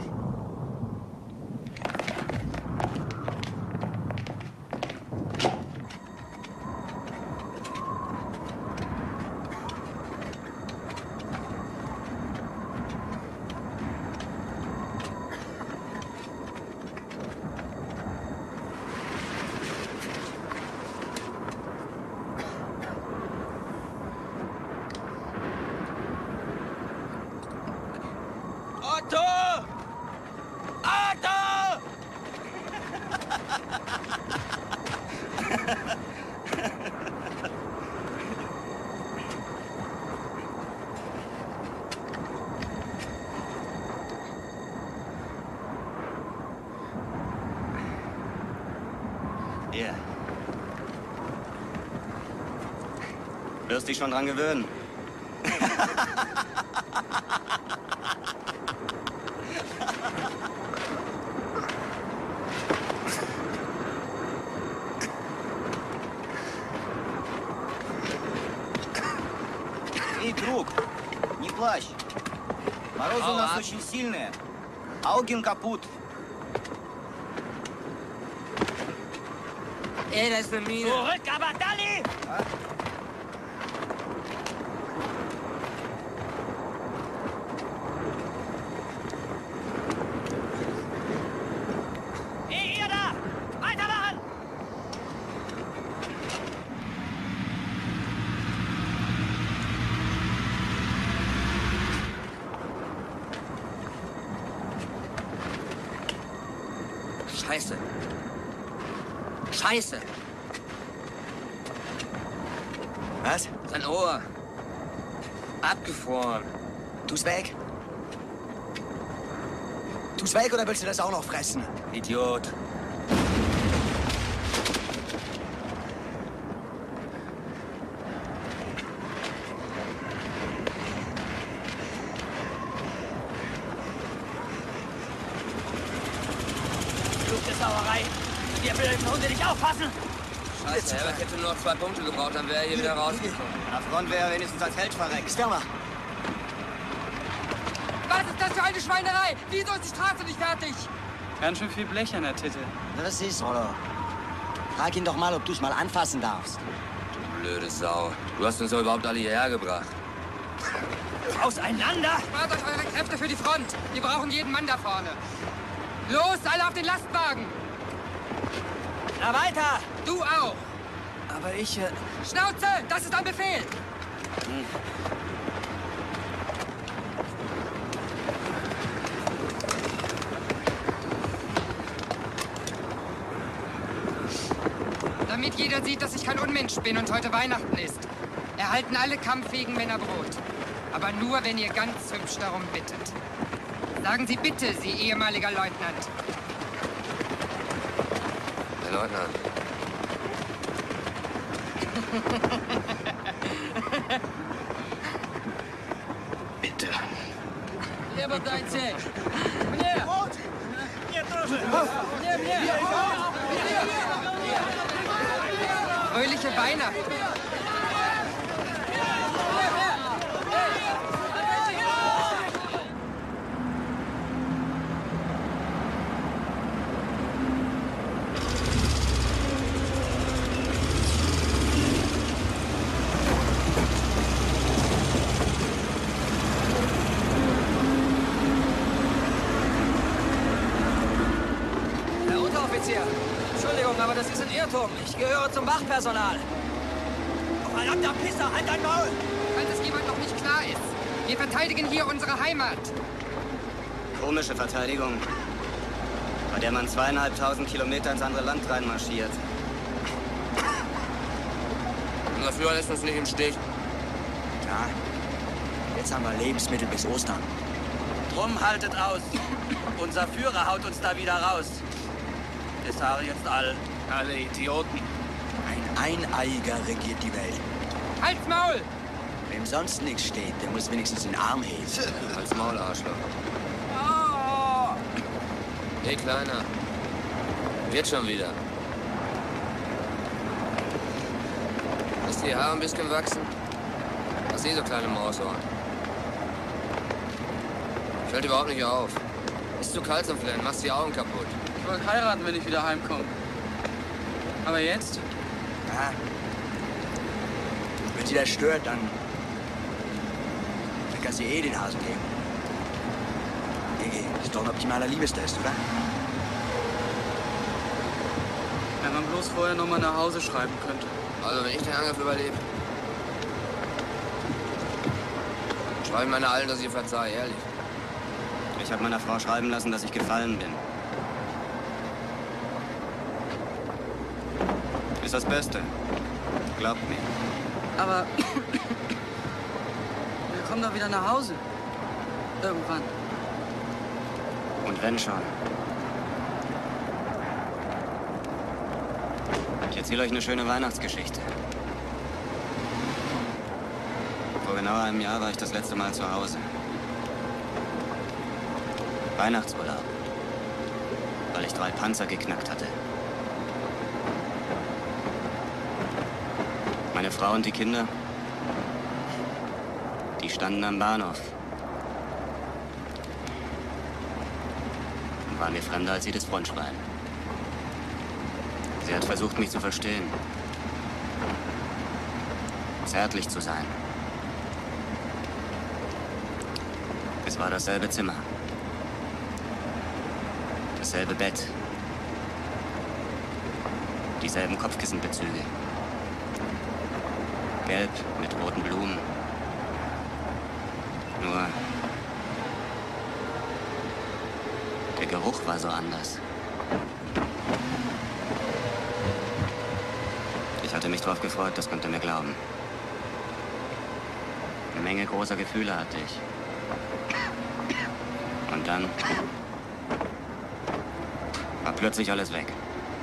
Hier. Wirst dich schon dran gewöhnen. Эй, друг, не плачь. Морозы у нас очень сильные. Ауген капут. Ey, das ist eine Mine. Zurück, aber Dalli! Hey, ihr da! Weitermachen! Scheiße. Scheiße. Was? Sein Ohr. Abgefroren. Tu's weg. Tu's weg oder willst du das auch noch fressen? Idiot. Verfluchte Sauerei! Ihr blöden Hunde nicht aufpassen! Scheiße, Herbert hätte nur noch zwei Punkte gebraucht, dann wäre er hier wieder rausgekommen. Auf Front wäre er wenigstens als Held verreckt. Stürmer! Was ist das für eine Schweinerei? Wieso ist die Straße nicht fertig? Ganz schön viel Blech an der Titte. Was ist, Rollo? Frag ihn doch mal, ob du's mal anfassen darfst. Du blöde Sau. Du hast uns doch überhaupt alle hierher gebracht. Auseinander! Spart euch eure Kräfte für die Front. Wir brauchen jeden Mann da vorne. Los, alle auf den Lastwagen! Na weiter! Du auch! Aber ich... Äh... Schnauze! Das ist ein Befehl! Hm. Damit jeder sieht, dass ich kein Unmensch bin und heute Weihnachten ist, erhalten alle kampffähigen Männer Brot. Aber nur, wenn ihr ganz hübsch darum bittet. Sagen Sie bitte, Sie ehemaliger Leutnant. Herr Leutnant. Bitte. Где дайте? Мне! Мне тоже! Мне, мне! Fröhliche Weihnachten! aber das ist ein Irrtum. Ich gehöre zum Wachpersonal. Oh, verdammter Pisser, halt dein Maul! Falls es jemand noch nicht klar ist. Wir verteidigen hier unsere Heimat. Komische Verteidigung, bei der man zweieinhalbtausend Kilometer ins andere Land reinmarschiert. Unser Führer lässt uns nicht im Stich. Ja, jetzt haben wir Lebensmittel bis Ostern. Drum haltet aus. Unser Führer haut uns da wieder raus. Ist Harry jetzt all. Alle Idioten. Ein Eineiger regiert die Welt. Halt's Maul! Wem sonst nichts steht, der muss wenigstens den Arm heben. Als Maul, Arschloch. Oh. Hey, Kleiner. Wird schon wieder. Ist die Haare ein bisschen wachsen? Was ist so kleine Maushorn? Fällt überhaupt nicht auf. Ist zu kalt zum Flennen, machst die Augen kaputt. Ich wollte heiraten, wenn ich wieder heimkomme. Aber jetzt? Ja. Wenn sie das stört, dann... dann kannst du eh den Hasen geben. Iggy, ist doch ein optimaler Liebestest, oder? Wenn man bloß vorher noch mal nach Hause schreiben könnte. Also, wenn ich den Angriff überlebe, schreibe ich meiner Alten, dass ich ihr verzeihe, ehrlich. Ich habe meiner Frau schreiben lassen, dass ich gefallen bin. Ist das Beste. Glaubt mir. Aber wir kommen doch wieder nach Hause. Irgendwann. Und wenn schon. Ich erzähle euch eine schöne Weihnachtsgeschichte. Vor genau einem Jahr war ich das letzte Mal zu Hause. Weihnachtsurlaub. Weil ich drei Panzer geknackt hatte. Meine Frau und die Kinder, die standen am Bahnhof. Und waren mir fremder als jedes Frontschwein. Sie hat versucht, mich zu verstehen. Zärtlich zu sein. Es war dasselbe Zimmer. Dasselbe Bett. Dieselben Kopfkissenbezüge. Gelb mit roten Blumen. Nur der Geruch war so anders. Ich hatte mich drauf gefreut, das könnt ihr mir glauben. Eine Menge großer Gefühle hatte ich. Und dann war plötzlich alles weg.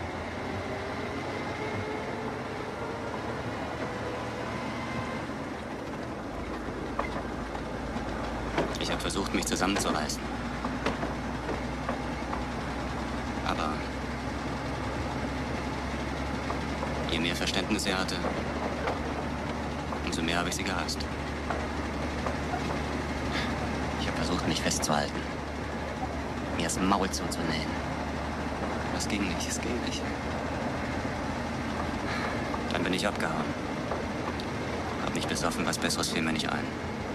Ich habe versucht, mich zusammenzureißen. Aber je mehr Verständnis er hatte, umso mehr habe ich sie gehasst. Ich habe versucht, mich festzuhalten. Mir das Maul zuzunähen. Das ging nicht, es ging nicht. Dann bin ich abgehauen. Hab mich besoffen, was Besseres fiel mir nicht ein.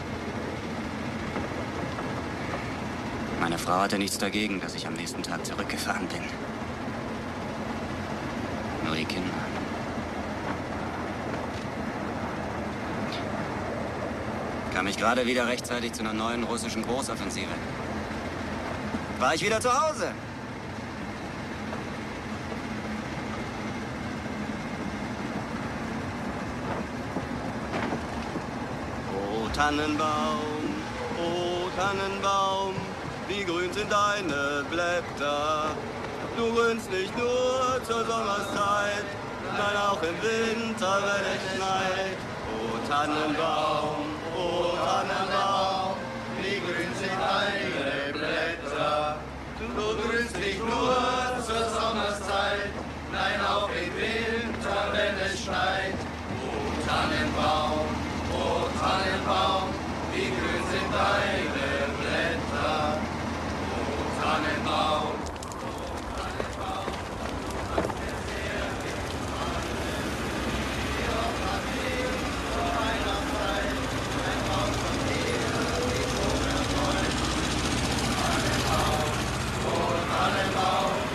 Meine Frau hatte nichts dagegen, dass ich am nächsten Tag zurückgefahren bin. Nur die Kinder. Kam ich gerade wieder rechtzeitig zu einer neuen russischen Großoffensive. War ich wieder zu Hause. O Tannenbaum, o Tannenbaum, wie grün sind deine Blätter. Du grünst nicht nur zur Sommerszeit, nein auch im Winter, wenn es schneit. O Tannenbaum, o Tannenbaum, wie grün sind deine Blätter. Du grünst nicht nur zur Sommerszeit, nein auch im Winter, wenn es schneit. O Tannenbaum, o Tannenbaum, wie grün sind deine Blätter. O Tannenbaum. Tannenbaum,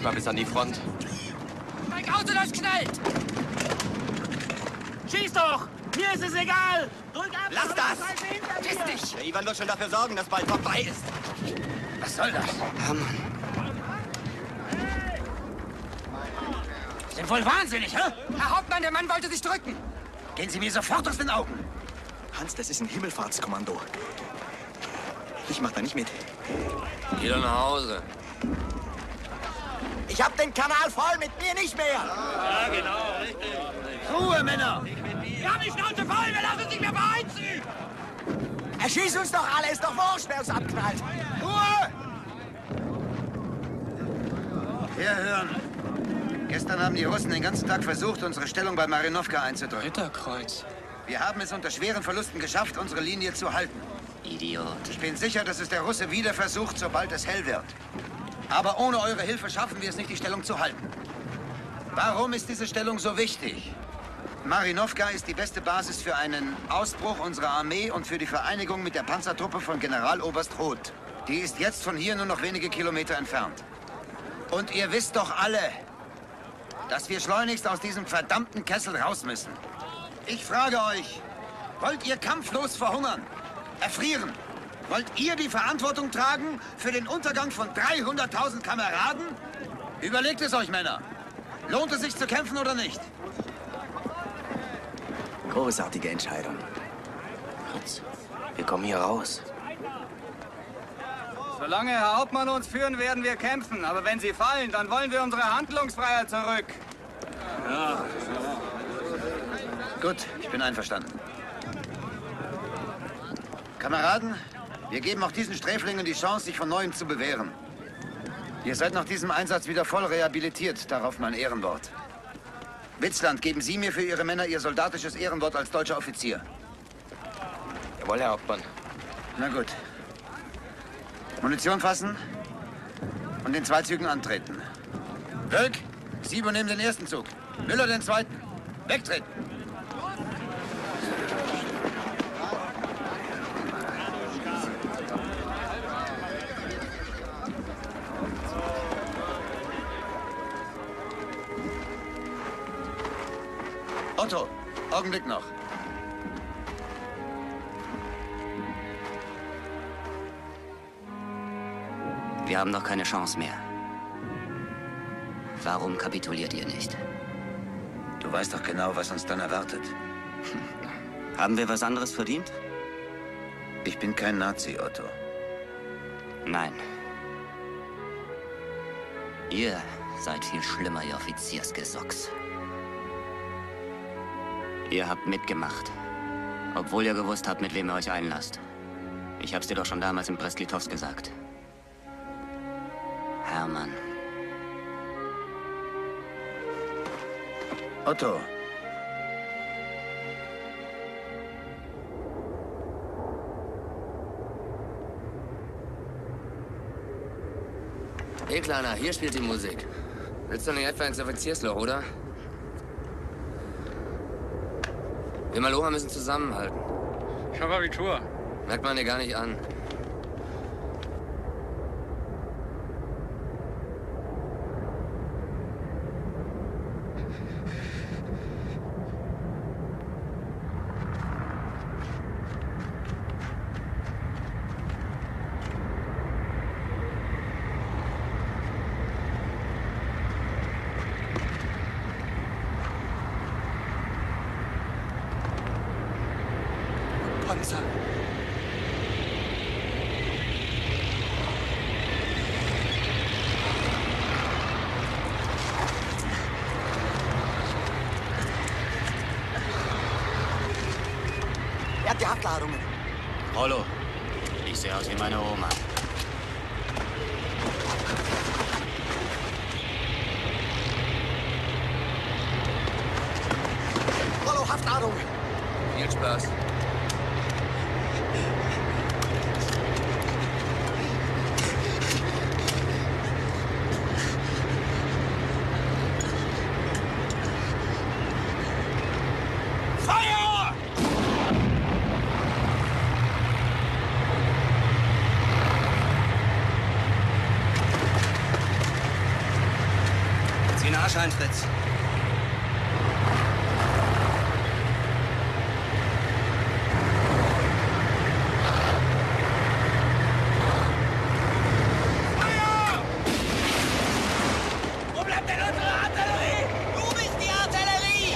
mal bis an die Front. Steig aus oder es knallt! Schieß doch! Mir ist es egal! Drück ab! Lass das! Verpiss dich! Der Ivan wird schon dafür sorgen, dass bald vorbei ist. Was soll das? Hermann. Sind wohl wahnsinnig, hä? Herr Hauptmann, der Mann wollte sich drücken. Gehen Sie mir sofort aus den Augen. Hans, das ist ein Himmelfahrtskommando. Ich mach da nicht mit. Geh doch nach Hause. Ich hab den Kanal voll, mit mir nicht mehr. Ja, genau, richtig. Ruhe, Männer! Wir haben die Schnauze voll, wir lassen uns nicht mehr beheizen! Erschieß uns doch alle, ist doch wurscht, wer uns abknallt. Ruhe! Herhören. Gestern haben die Russen den ganzen Tag versucht, unsere Stellung bei Marinovka einzudrücken. Ritterkreuz. Wir haben es unter schweren Verlusten geschafft, unsere Linie zu halten. Idiot. Ich bin sicher, dass es der Russe wieder versucht, sobald es hell wird. Aber ohne eure Hilfe schaffen wir es nicht, die Stellung zu halten. Warum ist diese Stellung so wichtig? Marinovka ist die beste Basis für einen Ausbruch unserer Armee und für die Vereinigung mit der Panzertruppe von Generaloberst Roth. Die ist jetzt von hier nur noch wenige Kilometer entfernt. Und ihr wisst doch alle, dass wir schleunigst aus diesem verdammten Kessel raus müssen. Ich frage euch, wollt ihr kampflos verhungern, erfrieren? Wollt ihr die Verantwortung tragen für den Untergang von dreihunderttausend Kameraden? Überlegt es euch, Männer. Lohnt es sich zu kämpfen oder nicht? Großartige Entscheidung. Fritz, wir kommen hier raus. Solange Herr Hauptmann uns führen, werden wir kämpfen. Aber wenn Sie fallen, dann wollen wir unsere Handlungsfreiheit zurück. Ja. Gut, ich bin einverstanden. Kameraden, wir geben auch diesen Sträflingen die Chance, sich von Neuem zu bewähren. Ihr seid nach diesem Einsatz wieder voll rehabilitiert, darauf mein Ehrenwort. Witzland, geben Sie mir für Ihre Männer Ihr soldatisches Ehrenwort als deutscher Offizier. Jawohl, Herr Hauptmann. Na gut. Munition fassen und den zwei Zügen antreten. Wölk, Sie übernehmen den ersten Zug. Müller den zweiten. Wegtreten. Otto, Augenblick noch. Wir haben noch keine Chance mehr. Warum kapituliert ihr nicht? Du weißt doch genau, was uns dann erwartet. Haben wir was anderes verdient? Ich bin kein Nazi, Otto. Nein. Ihr seid viel schlimmer, ihr Offiziersgesocks. Ihr habt mitgemacht. Obwohl ihr gewusst habt, mit wem ihr euch einlasst. Ich hab's dir doch schon damals in Brest-Litovsk gesagt. Hermann. Otto. Hey, Kleiner, hier spielt die Musik. Willst du nicht etwa ins Offiziersloch, oder? Wir Malocher müssen zusammenhalten. Ich habe Abitur. Merkt man dir gar nicht an. Panzer. Er hat die Haftladungen. Rollo, ich sehe aus wie meine Oma. Rollo, Haftladung. Viel Spaß. Feuer! Schein, Fritz. Wo bleibt denn unsere Artillerie? Du bist die Artillerie!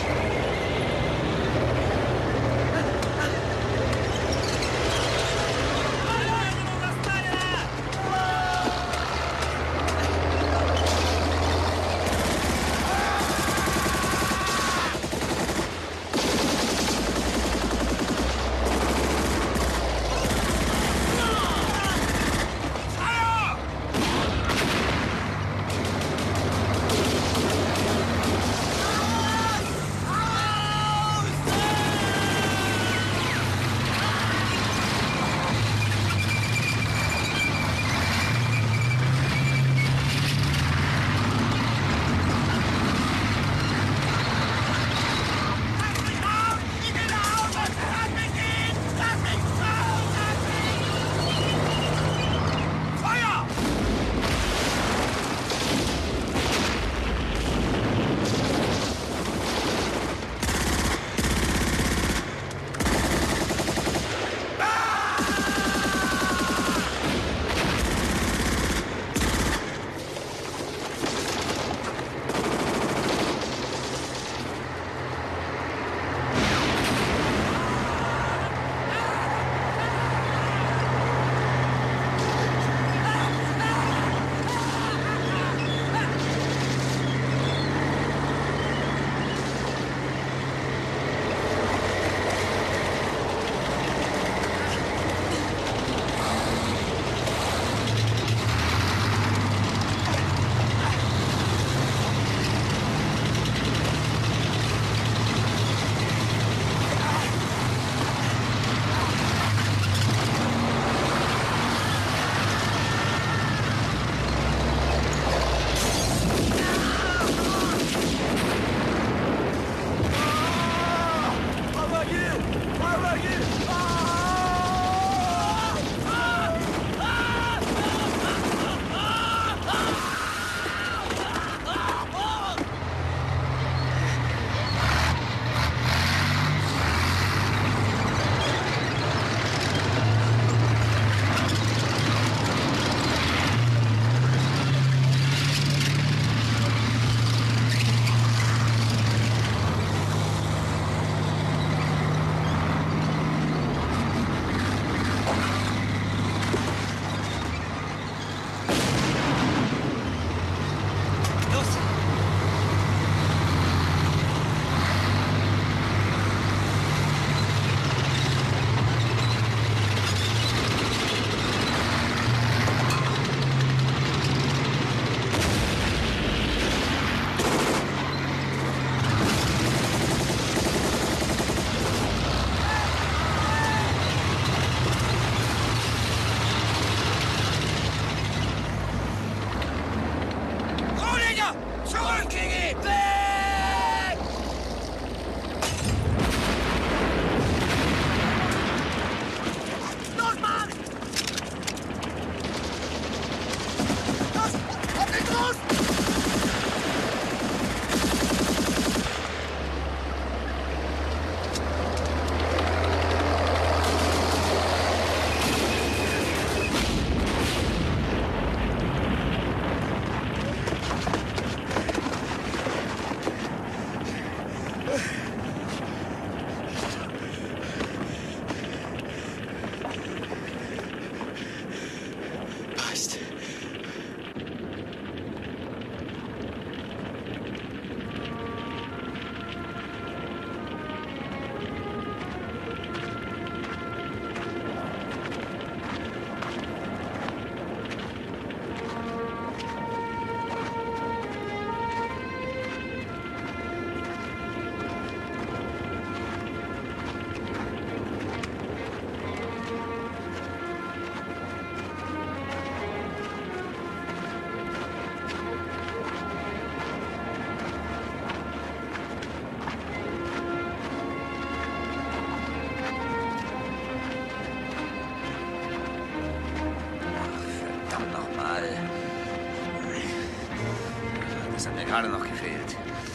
Das hat mir gerade noch gefehlt.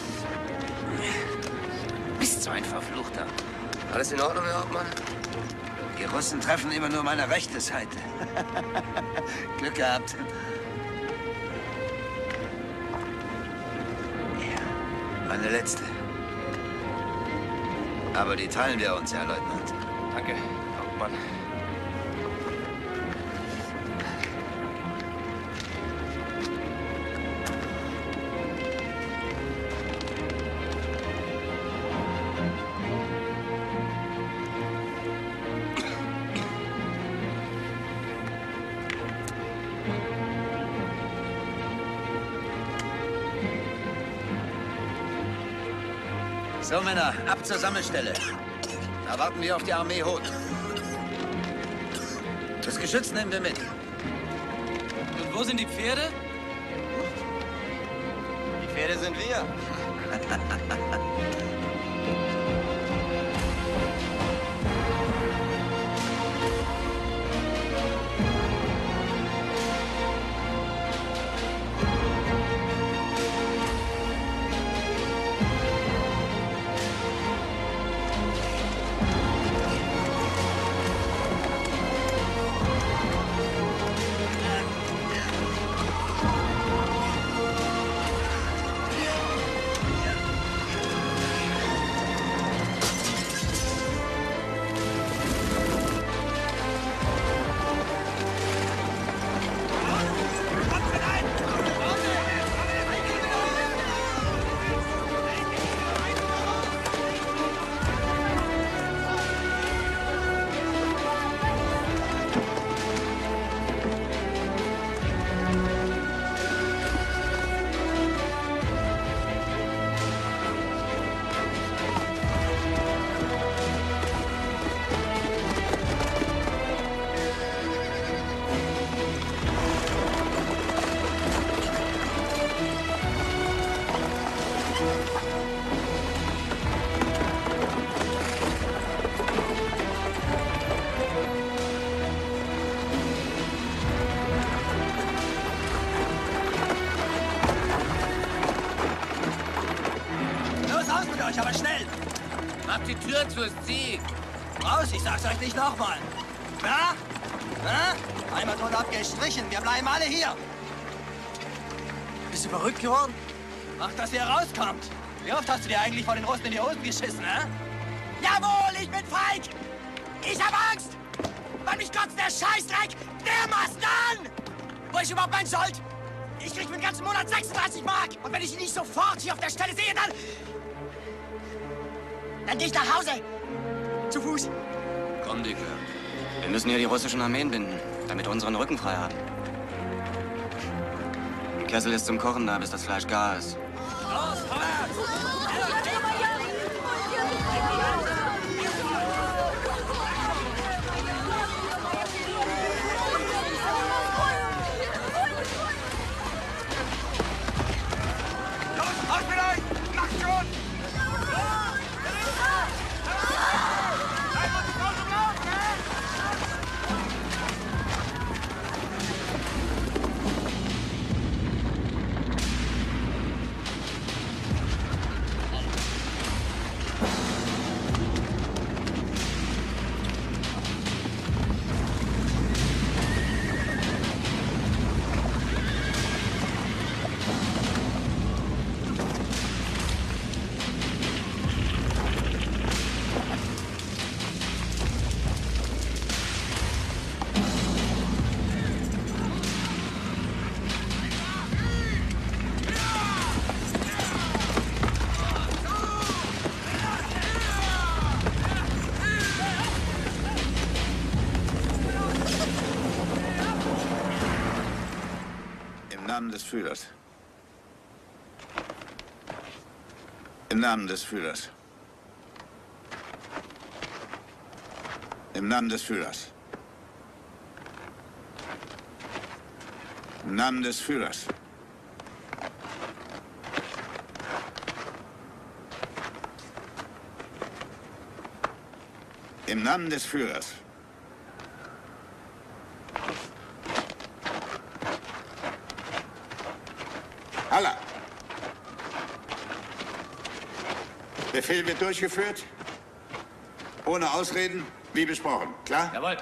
Bist so ein Verfluchter. Alles in Ordnung, Herr Hauptmann? Die Russen treffen immer nur meine rechte Seite. Glück gehabt. Ja, meine letzte. Aber die teilen wir uns, Herr Leutnant. Danke, Hauptmann. So, Männer, ab zur Sammelstelle. Da warten wir auf die Armee Hoth. Das Geschütz nehmen wir mit. Und wo sind die Pferde? Die Pferde sind wir. Aber schnell! Macht die Tür zu, ist sie! Raus, ich sag's euch nicht nochmal! Ja? Ja? Einmal tot abgestrichen, wir bleiben alle hier! Bist du verrückt geworden? Mach, dass ihr rauskommt! Wie oft hast du dir eigentlich vor den Russen in die Hosen geschissen, hä? Jawohl, ich bin feig! Ich hab Angst! Weil mich kotzt der Scheißdreck dermaßen an! Wo ist überhaupt mein Sold? Ich krieg für den ganzen Monat sechsunddreißig Mark! Und wenn ich ihn nicht sofort hier auf der Stelle sehe, dann... Dann geh ich nach Hause. Zu Fuß. Komm, Dicker. Wir müssen hier die russischen Armeen binden, damit wir unseren Rücken frei haben. Ein Kessel ist zum Kochen da, bis das Fleisch gar ist. Los, vorwärts! Los, auf mit euch! Macht schon! Im Namen des Führers. Im Namen des Führers. Im Namen des Führers. Im Namen des Führers. Im Namen des Führers. Allah! Befehl wird durchgeführt. Ohne Ausreden, wie besprochen. Klar? Jawohl.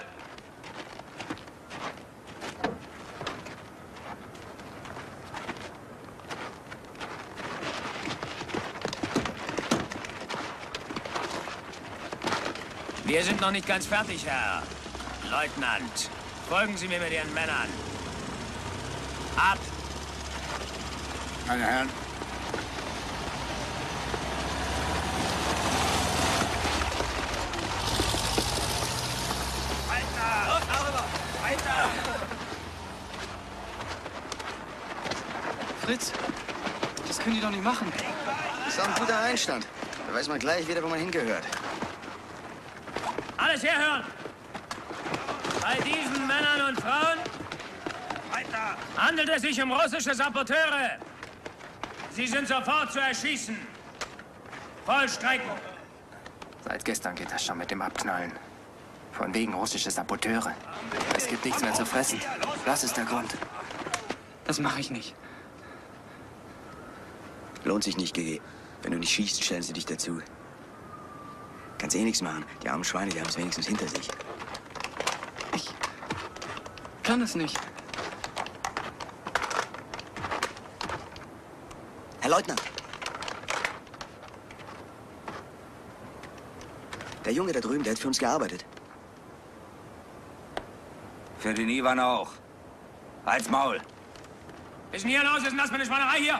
Wir sind noch nicht ganz fertig, Herr Leutnant. Folgen Sie mir mit Ihren Männern. Ab! Meine Herren. Weiter! Los, darüber! Weiter! Fritz, das können die doch nicht machen. Das ist auch ein guter Einstand. Da weiß man gleich wieder, wo man hingehört. Alles herhören! Bei diesen Männern und Frauen weiter. Handelt es sich um russische Saboteure. Sie sind sofort zu erschießen. Vollstrecken. Seit gestern geht das schon mit dem Abknallen. Von wegen russische Saboteure. Es gibt nichts mehr zu fressen. Das ist der Grund. Das mache ich nicht. Lohnt sich nicht, G G. Wenn du nicht schießt, stellen sie dich dazu. Kannst eh nichts machen. Die armen Schweine, die haben es wenigstens hinter sich. Kann es nicht. Herr Leutnant. Der Junge da drüben, der hat für uns gearbeitet. Für den Ivan auch. Halt's Maul. Was ist denn hier los? Was ist denn das für eine Schweinerei hier?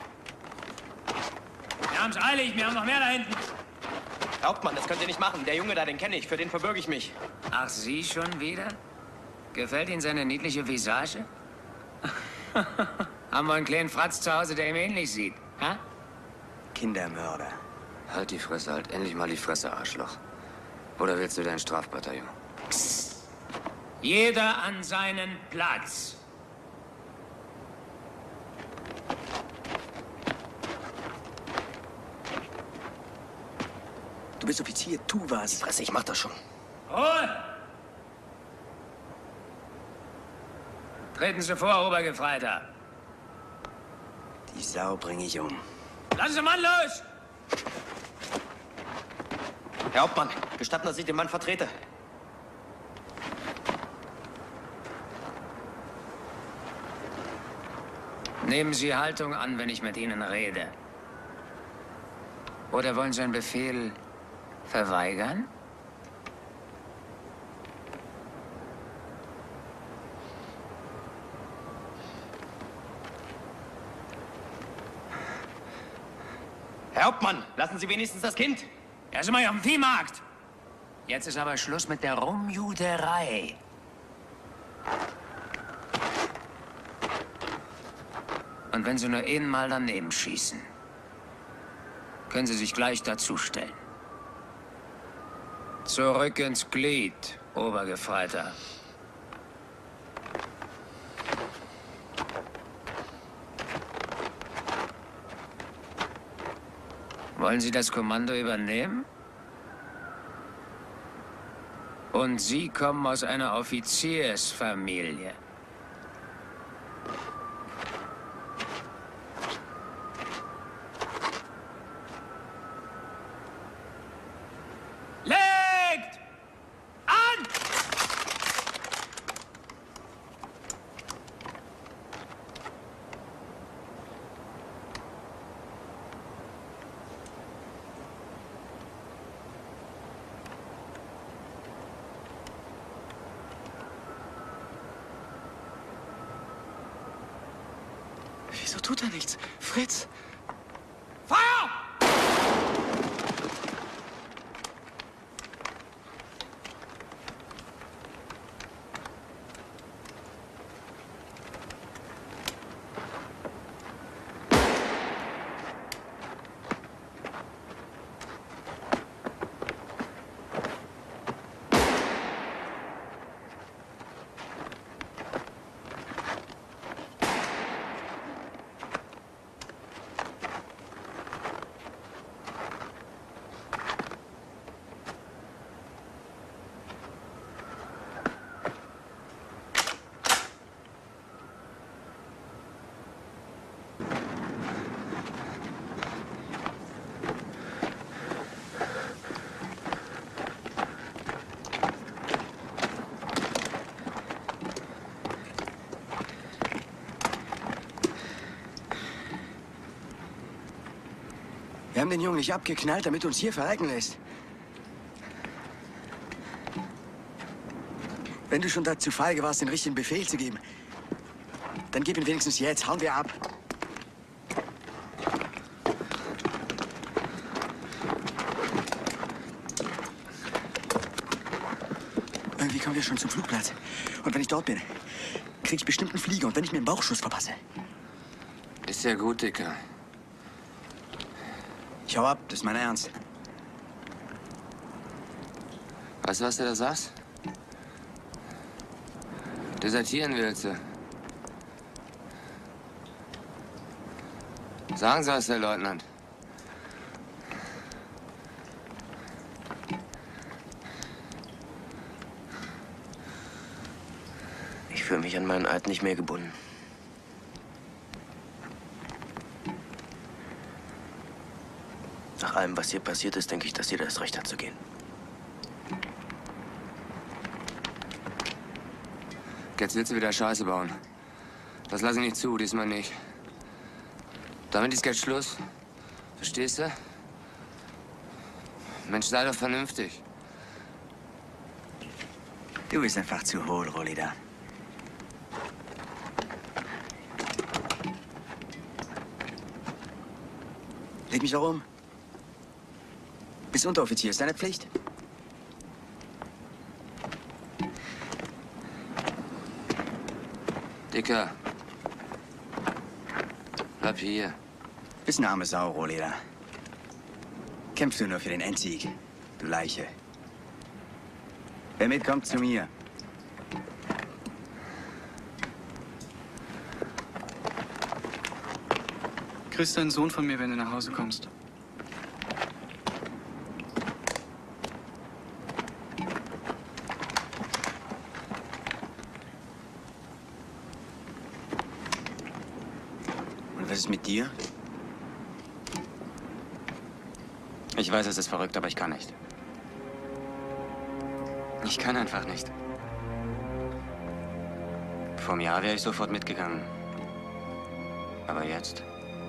Wir haben's eilig, wir haben noch mehr da hinten. Hauptmann, das könnt ihr nicht machen. Der Junge da, den kenne ich. Für den verbürge ich mich. Ach, Sie schon wieder? Gefällt Ihnen seine niedliche Visage? Haben wir einen kleinen Fratz zu Hause, der ihm ähnlich sieht? Ha? Kindermörder. Halt die Fresse, halt endlich mal die Fresse, Arschloch. Oder willst du dein Strafbataillon? Jeder an seinen Platz. Du bist Offizier, tu was. Die Fresse, ich mach das schon. Ruhe! Treten Sie vor, Obergefreiter. Die Sau bringe ich um. Lassen Sie den Mann los! Herr Hauptmann, gestatten, dass ich den Mann vertrete. Nehmen Sie Haltung an, wenn ich mit Ihnen rede. Oder wollen Sie einen Befehl verweigern? Herr Hauptmann, lassen Sie wenigstens das Kind. Er ist immer hier auf dem Viehmarkt. Jetzt ist aber Schluss mit der Rumjuderei. Und wenn Sie nur einmal daneben schießen, können Sie sich gleich dazustellen. Zurück ins Glied, Obergefreiter. Wollen Sie das Kommando übernehmen? Und Sie kommen aus einer Offiziersfamilie. Legt an! Wieso tut er nichts? Fritz! Feuer! haben den Jungen nicht abgeknallt, damit du uns hier verrecken lässt. Wenn du schon dazu feige warst, den richtigen Befehl zu geben, dann gib ihn wenigstens jetzt. Hauen wir ab. Irgendwie kommen wir schon zum Flugplatz. Und wenn ich dort bin, krieg ich bestimmt einen Flieger. Und wenn ich mir einen Bauchschuss verpasse. Ist ja gut, Dicker. Ich hau ab, das ist mein Ernst. Weißt du, was du da sagst? Desertieren willst du? Sagen Sie was, Herr Leutnant. Ich fühle mich an meinen Eid nicht mehr gebunden. Nach allem, was hier passiert ist, denke ich, dass jeder das Recht hat zu gehen. Jetzt willst du wieder Scheiße bauen. Das lasse ich nicht zu, diesmal nicht. Damit ist jetzt Schluss. Verstehst du? Mensch, sei doch vernünftig. Du bist einfach zu hohl, Rolida. Leg mich doch um. Bist Unteroffizier, ist deine Pflicht? Dicker. Bleib hier. Bist eine arme Sau, Rolida. Kämpfst du nur für den Endsieg, du Leiche. Wer mitkommt, zu mir. Grüß deinen Sohn von mir, wenn du nach Hause kommst. Und was ist mit dir? Ich weiß, es ist verrückt, aber ich kann nicht. Ich kann einfach nicht. Vor einem Jahr wäre ich sofort mitgegangen. Aber jetzt?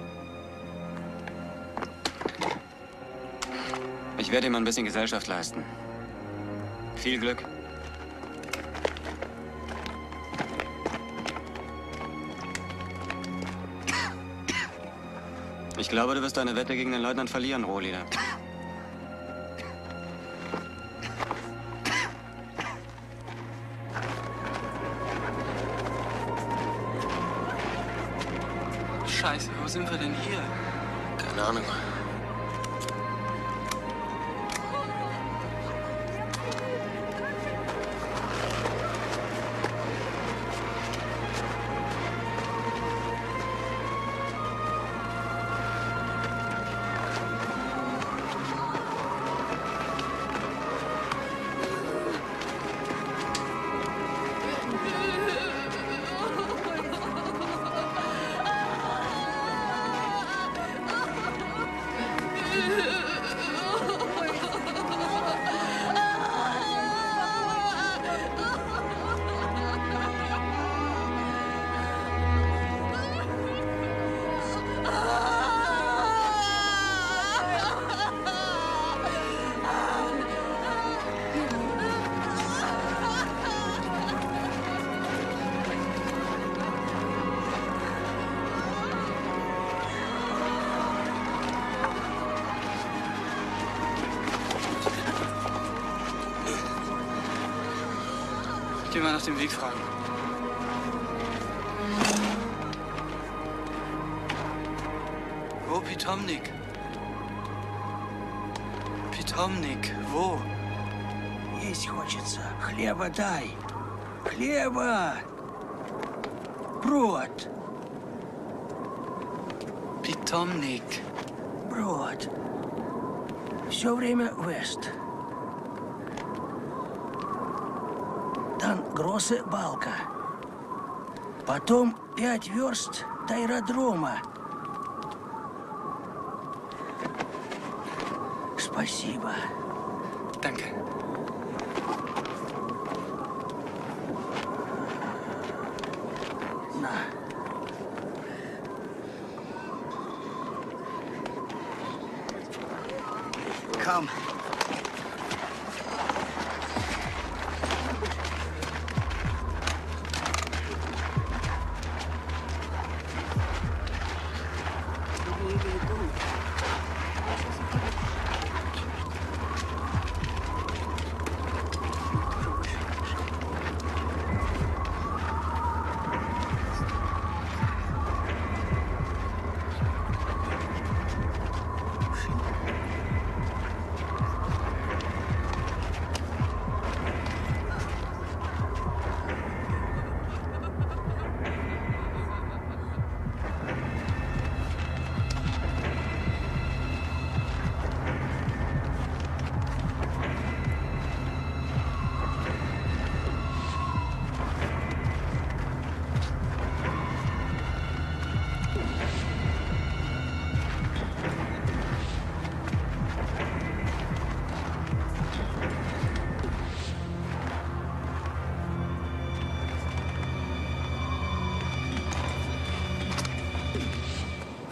Ich werde ihm ein bisschen Gesellschaft leisten. Viel Glück. Ich glaube, du wirst deine Wette gegen den Leutnant verlieren, Rohleder. Scheiße, wo sind wir denn hier? Keine Ahnung. Geh mal nach dem Weg fragen. Wo, Pitomnik? Pitomnik, wo? Есть хочется. Хлеба дай. Хлеба! Брод! Pitomnik. Брод. Все время Вест. Там Гроссе Балка. Потом пять верст до аэродрома. Спасибо. Danke. На.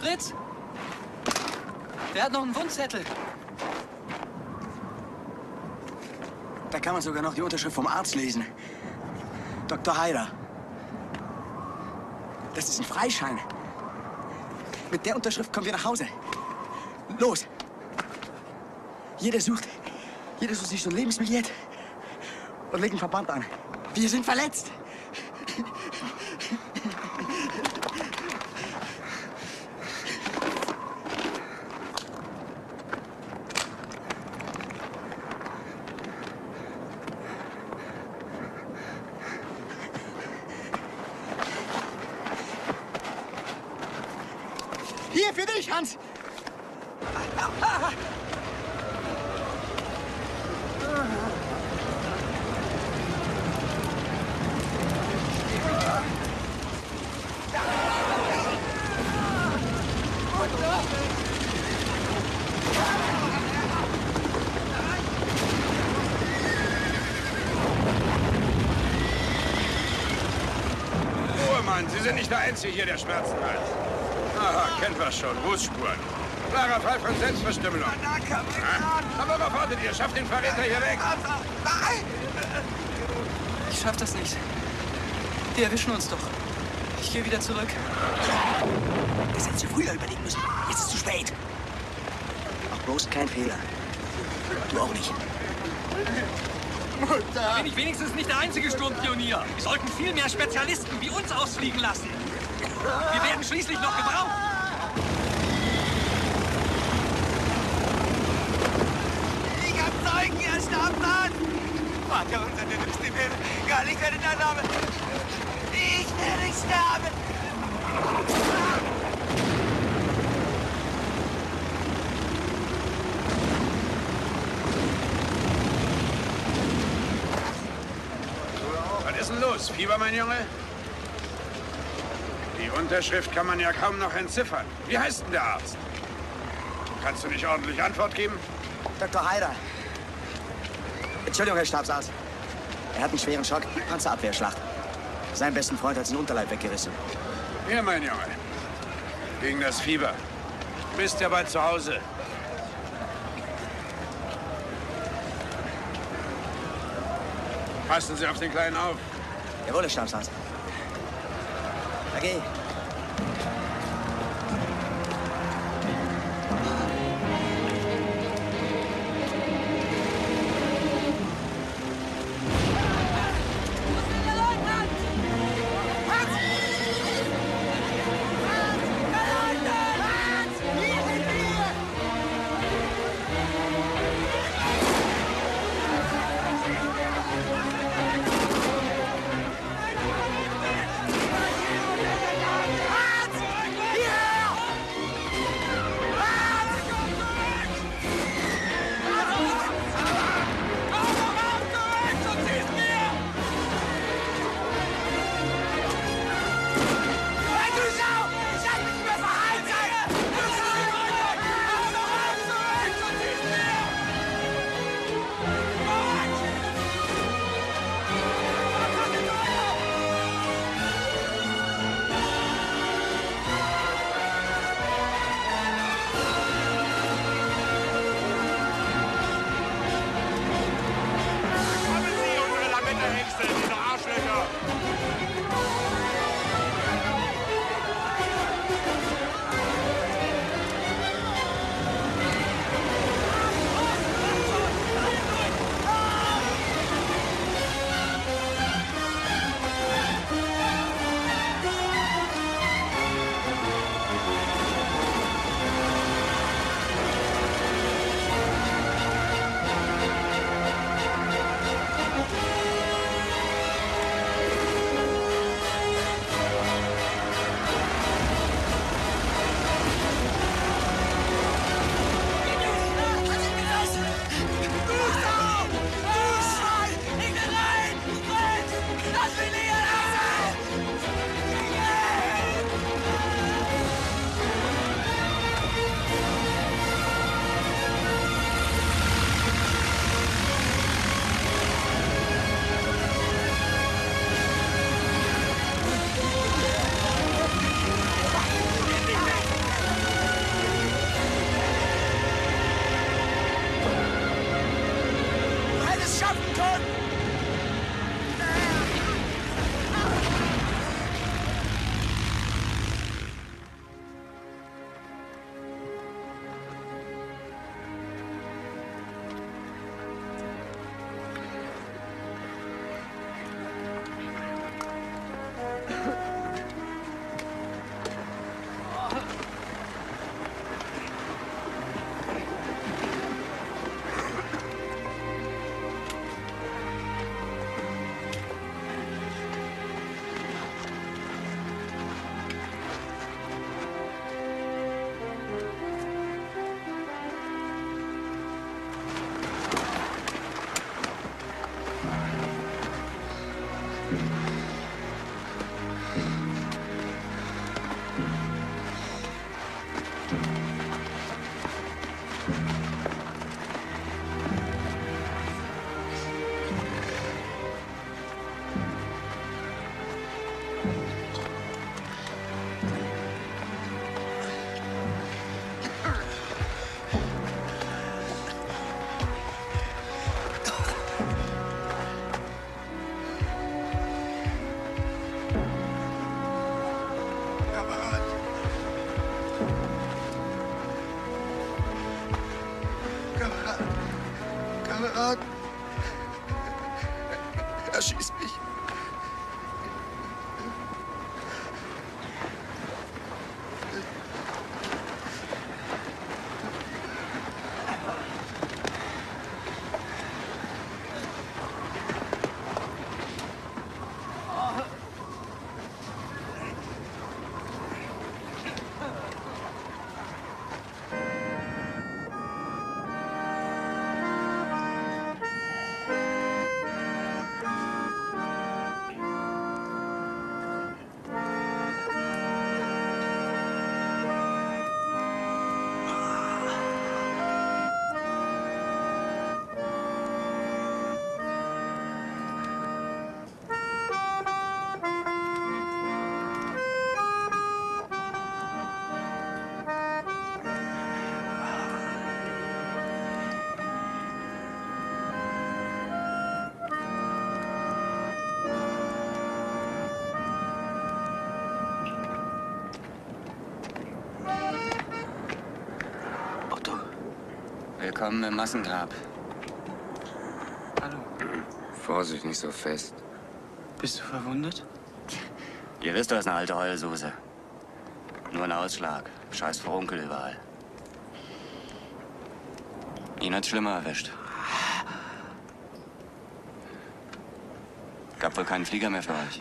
Fritz? Der hat noch einen Wundzettel. Da kann man sogar noch die Unterschrift vom Arzt lesen. Doktor Heider. Das ist ein Freischein. Mit der Unterschrift kommen wir nach Hause. Los! Jeder sucht, jeder sucht sich so ein Lebensbillett und legt einen Verband an. Wir sind verletzt. Hier, für dich, Hans! Ruhe, Mann, Sie sind nicht der Einzige hier, der Schmerzen hat. Aha, kennen wir schon. Fußspuren. Klarer Fall von Selbstverstümmelung. Ja? Aber worauf wartet ihr? Schafft den Verräter hier weg! Nein! Ich schaff das nicht. Die erwischen uns doch. Ich gehe wieder zurück. Das hättest du früher überlegen müssen. Jetzt ist es zu spät. Mach bloß keinen Fehler. Du auch nicht. Mutter! Bin ich wenigstens nicht der einzige Sturmpionier. Wir sollten viel mehr Spezialisten wie uns ausfliegen lassen. Wir werden schließlich noch gebraucht. Ich hab Zeugen, er starb dran. Vater unser, du nimmst die Welt. Gar nicht deinen Name. Ich werde sterben. Was ist denn los? Fieber, mein Junge? Die Unterschrift kann man ja kaum noch entziffern. Wie heißt denn der Arzt? Kannst du nicht ordentlich Antwort geben? Doktor Heider. Entschuldigung, Herr Stabsarzt. Er hat einen schweren Schock. Panzerabwehrschlacht. Sein besten Freund hat den Unterleib weggerissen. Hier, mein Junge. Gegen das Fieber. Du bist ja bald zu Hause. Passen Sie auf den Kleinen auf. Jawohl, Herr Stabsarzt. Okay. Hans! Kamerad! Er schießt mich. Willkommen im Massengrab. Hallo. Vorsicht, nicht so fest. Bist du verwundet? Ihr wisst, du hast eine alte Heulsuse. Nur ein Ausschlag. Scheiß Furunkel überall. Ihn hat's schlimmer erwischt. Gab wohl keinen Flieger mehr für euch.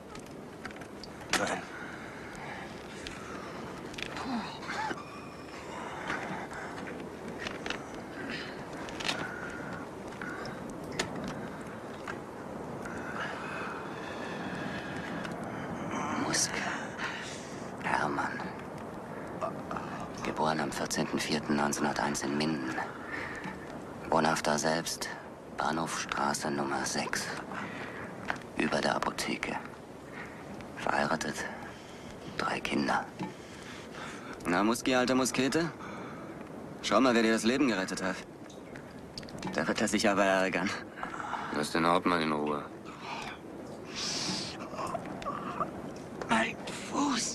Hermann. Geboren am vierzehnten vierten neunzehnhunderteins in Minden. Wohnhaft da selbst, Bahnhofstraße Nummer sechs. Über der Apotheke. Verheiratet, drei Kinder. Na, Muski, alte Muskete? Schau mal, wer dir das Leben gerettet hat. Da wird er sich aber ärgern. Lass den Hauptmann in Ruhe. Mein Fuß.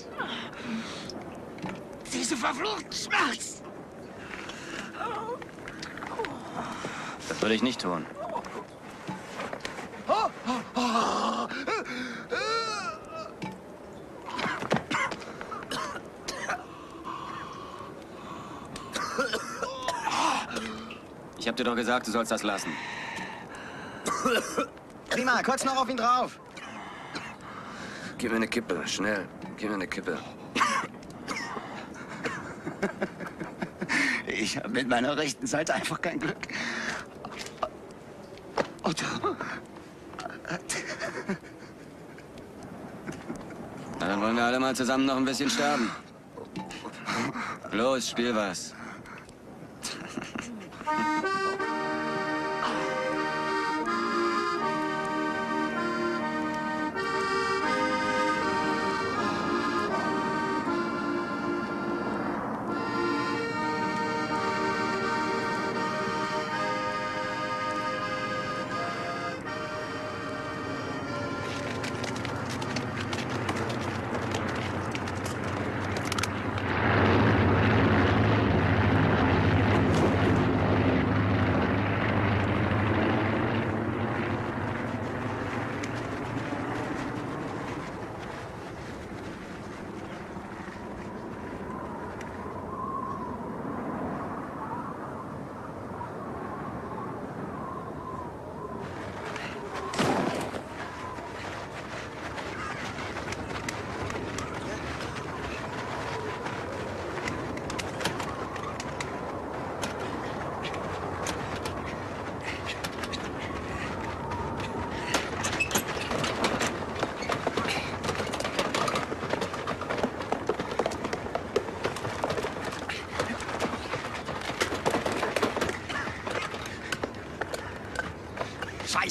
Diese verfluchten Schmerz. Das würde ich nicht tun. Ich hab dir doch gesagt, du sollst das lassen. Prima, kurz noch auf ihn drauf. Gib mir eine Kippe, schnell. Gib mir eine Kippe. Ich habe mit meiner rechten Seite einfach kein Glück. Otto. Na, dann wollen wir alle mal zusammen noch ein bisschen sterben. Los, spiel was.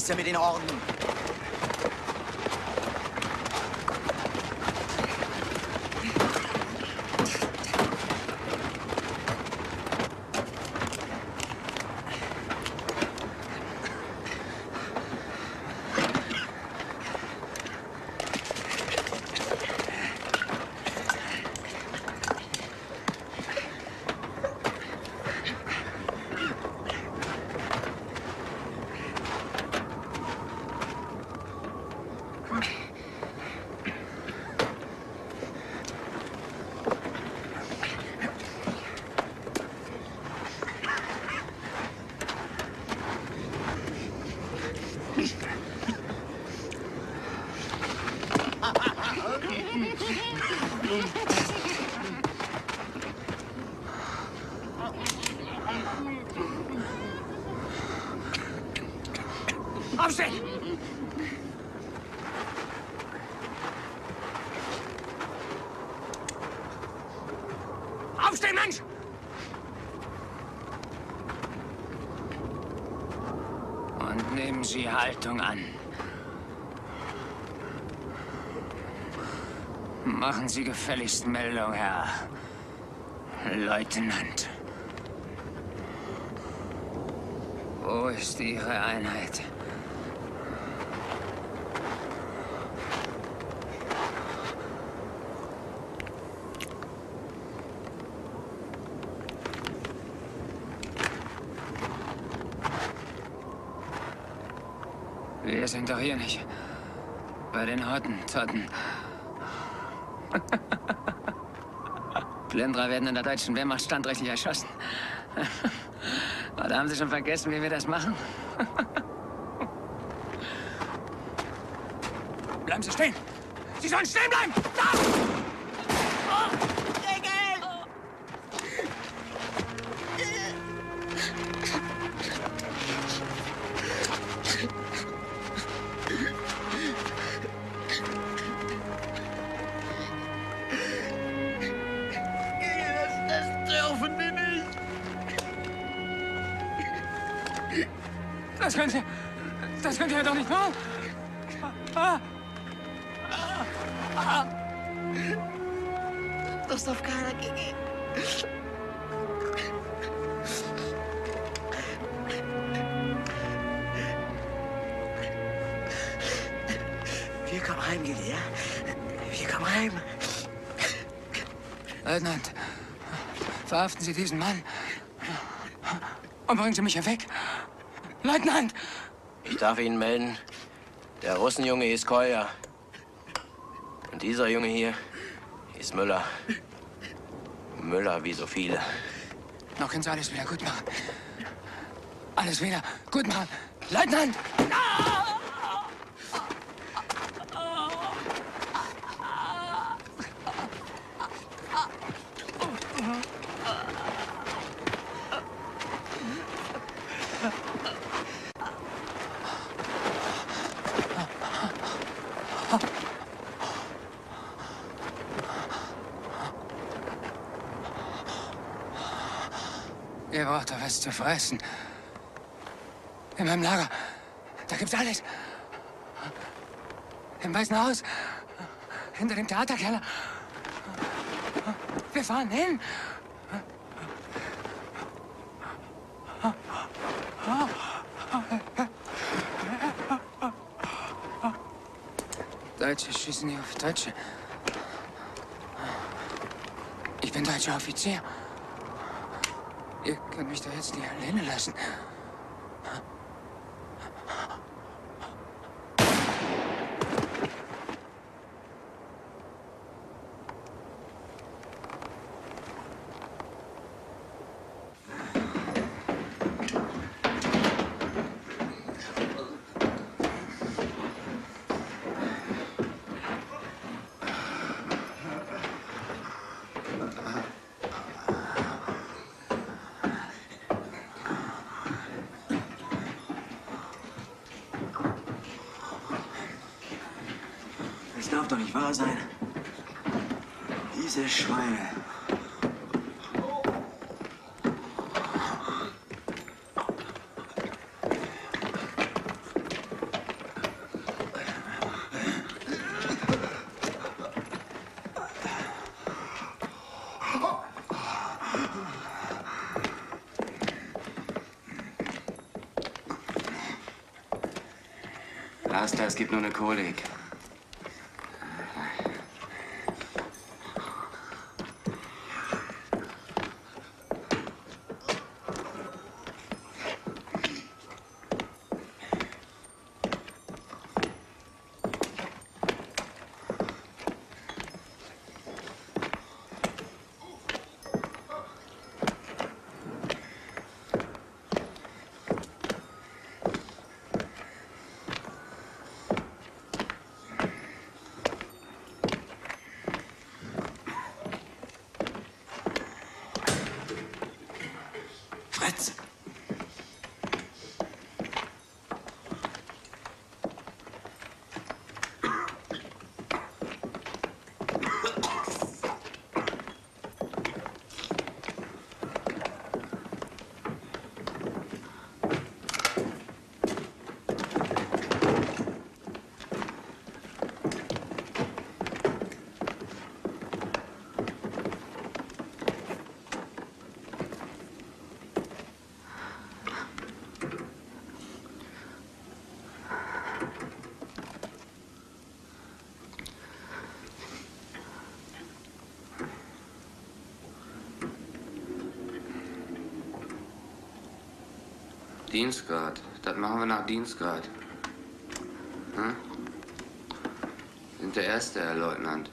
ist ja mit den Orden? Aufstehen! Aufstehen, Mensch! Und nehmen Sie Haltung an. Machen Sie gefälligst Meldung, Herr Leutnant. Wo ist Ihre Einheit? Wir sind doch hier nicht bei den Hottentotten. Plünderer werden in der deutschen Wehrmacht standrechtlich erschossen. Oder haben Sie schon vergessen, wie wir das machen? Bleiben Sie stehen! Sie sollen stehen bleiben! Da! Oh, Das könnt ihr... Das könnt ihr doch nicht machen! Ah. Ah. Das darf keiner gehen. Wir kommen heim, Gilly, ja? Wir kommen heim. Leutnant, verhaften Sie diesen Mann und bringen Sie mich hier weg. Leutnant! Ich darf Ihnen melden, der Russenjunge ist Kolja. Und dieser Junge hier ist Müller. Müller wie so viele. Noch können Sie alles wieder gut machen. Alles wieder gut machen. Leutnant! Ah! Ihr braucht doch was zu fressen. In meinem Lager, da gibt's alles. Im Weißen Haus, hinter dem Theaterkeller. Wir fahren hin. Deutsche schießen nicht auf Deutsche. Ich bin deutscher Offizier. Ihr könnt mich doch jetzt nicht alleine lassen. Das darf doch nicht wahr sein. Diese Schweine. Basta, es gibt nur eine Kolik. Fritz! Dienstgrad. Das machen wir nach Dienstgrad. Hm? Sind der Erste, Herr Leutnant.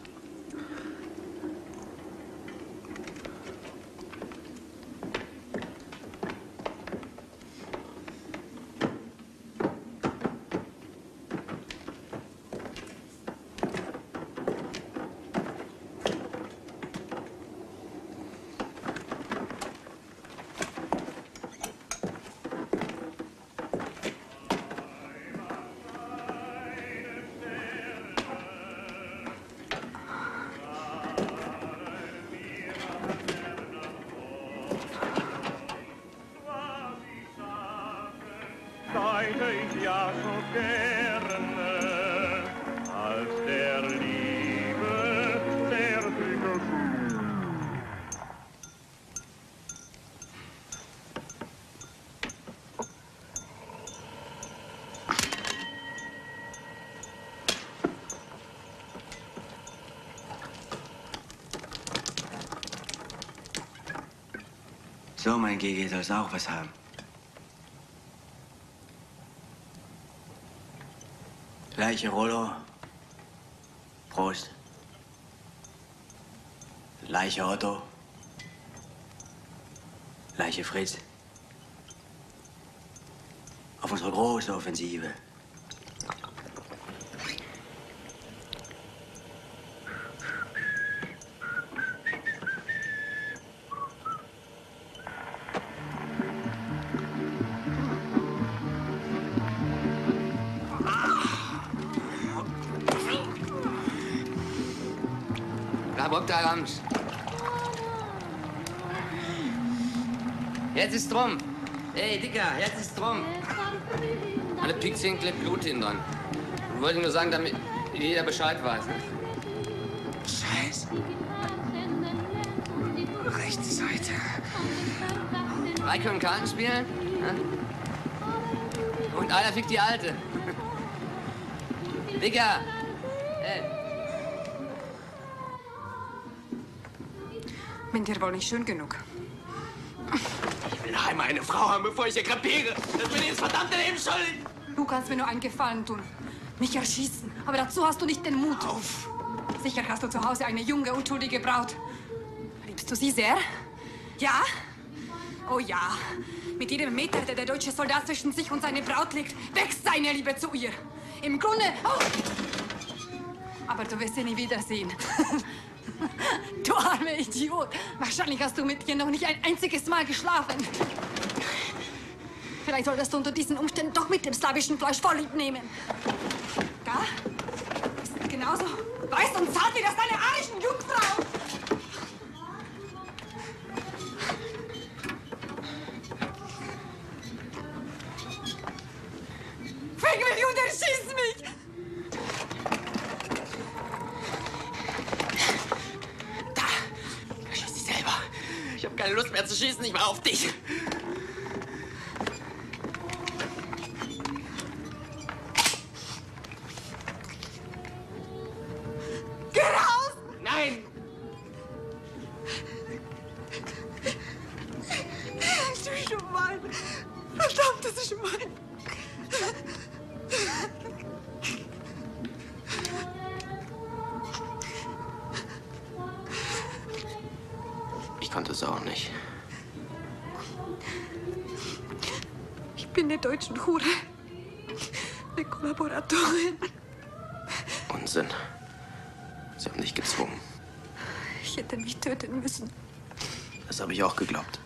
Ich ja so gerne, als der Liebe sehr dicke Schuh. So, mein Gigi, sollst auch was haben. Leiche Rollo. Prost. Leiche Otto. Leiche Fritz. Auf unsere große Offensive. Abend. Jetzt ist drum. Ey, Dicker, jetzt ist drum. Alle Pixien klebt Blut hin dran. Ich wollte nur sagen, damit jeder Bescheid weiß. Ne? Scheiße. Rechte Seite. Drei können Karten spielen. Ne? Und einer fickt die Alte. Dicker! Ey. Bin dir wohl nicht schön genug? Ich will noch einmal eine Frau haben, bevor ich hier krepiere. Das bin ich das verdammte Leben schuldig. Du kannst mir nur einen Gefallen tun. Mich erschießen. Aber dazu hast du nicht den Mut. Auf. Sicher hast du zu Hause eine junge, unschuldige Braut. Liebst du sie sehr? Ja? Oh ja. Mit jedem Meter, der der deutsche Soldat zwischen sich und seine Braut legt, wächst seine Liebe zu ihr. Im Grunde... Oh. Aber du wirst sie nie wiedersehen. Du armer Idiot. Wahrscheinlich hast du mit ihr noch nicht ein einziges Mal geschlafen. Vielleicht solltest du unter diesen Umständen doch mit dem slawischen Fleisch Vorlieb nehmen. Da? Ist genauso weiß und zart wie das deine arischen Jungfrau. Fick mich und erschieß mich! Ich habe keine Lust mehr zu schießen, ich war auf dich. konnte es auch nicht. Ich bin eine deutsche Hure. Eine Kollaboratorin. Unsinn. Sie haben dich gezwungen. Ich hätte mich töten müssen. Das habe ich auch geglaubt.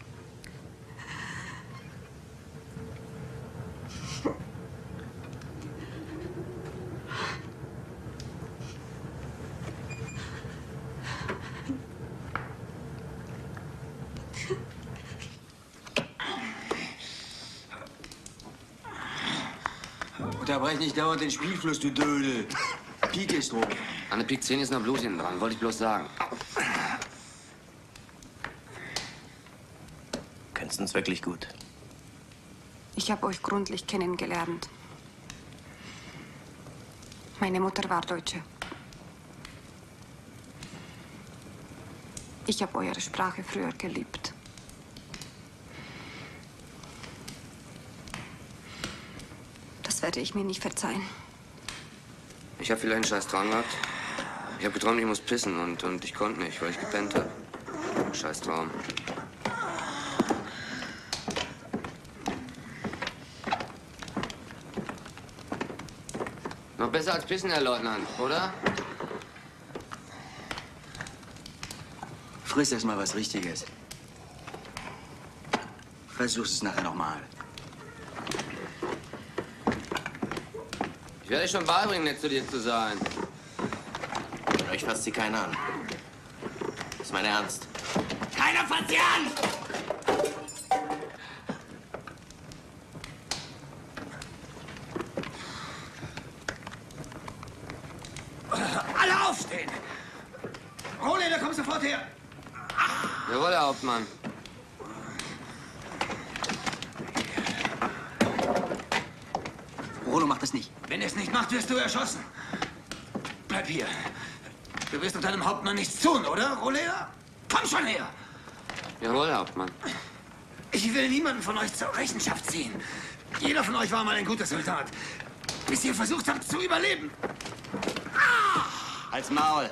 Unterbrech nicht dauernd den Spielfluss, du Dödel. Pik ist rum. An der Pik zehn ist noch Blut hinten dran, wollte ich bloß sagen. Kennst uns wirklich gut. Ich habe euch gründlich kennengelernt. Meine Mutter war Deutsche. Ich habe eure Sprache früher geliebt. Das werde ich mir nicht verzeihen. Ich habe vielleicht einen scheiß Traum gehabt. Ich habe geträumt, ich muss pissen und, und ich konnte nicht, weil ich gepennt habe. Scheiß Traum. Noch besser als pissen, Herr Leutnant, oder? Friss erst mal was Richtiges. Versuch's es nachher nochmal. Ich werde dich schon beibringen, nett zu dir zu sein. Euch fasst sie keiner an. Das ist mein Ernst. Keiner fasst sie an! Alle aufstehen! Rohleder, komm sofort her! Jawohl, Herr Hauptmann. Rollo macht das nicht. Wenn er es nicht macht, wirst du erschossen. Bleib hier. Du wirst deinem Hauptmann nichts tun, oder, Rohleder? Komm schon her! Jawohl, Herr Hauptmann. Ich will niemanden von euch zur Rechenschaft ziehen. Jeder von euch war mal ein guter Soldat. Bis ihr versucht habt zu überleben. Halt's Maul.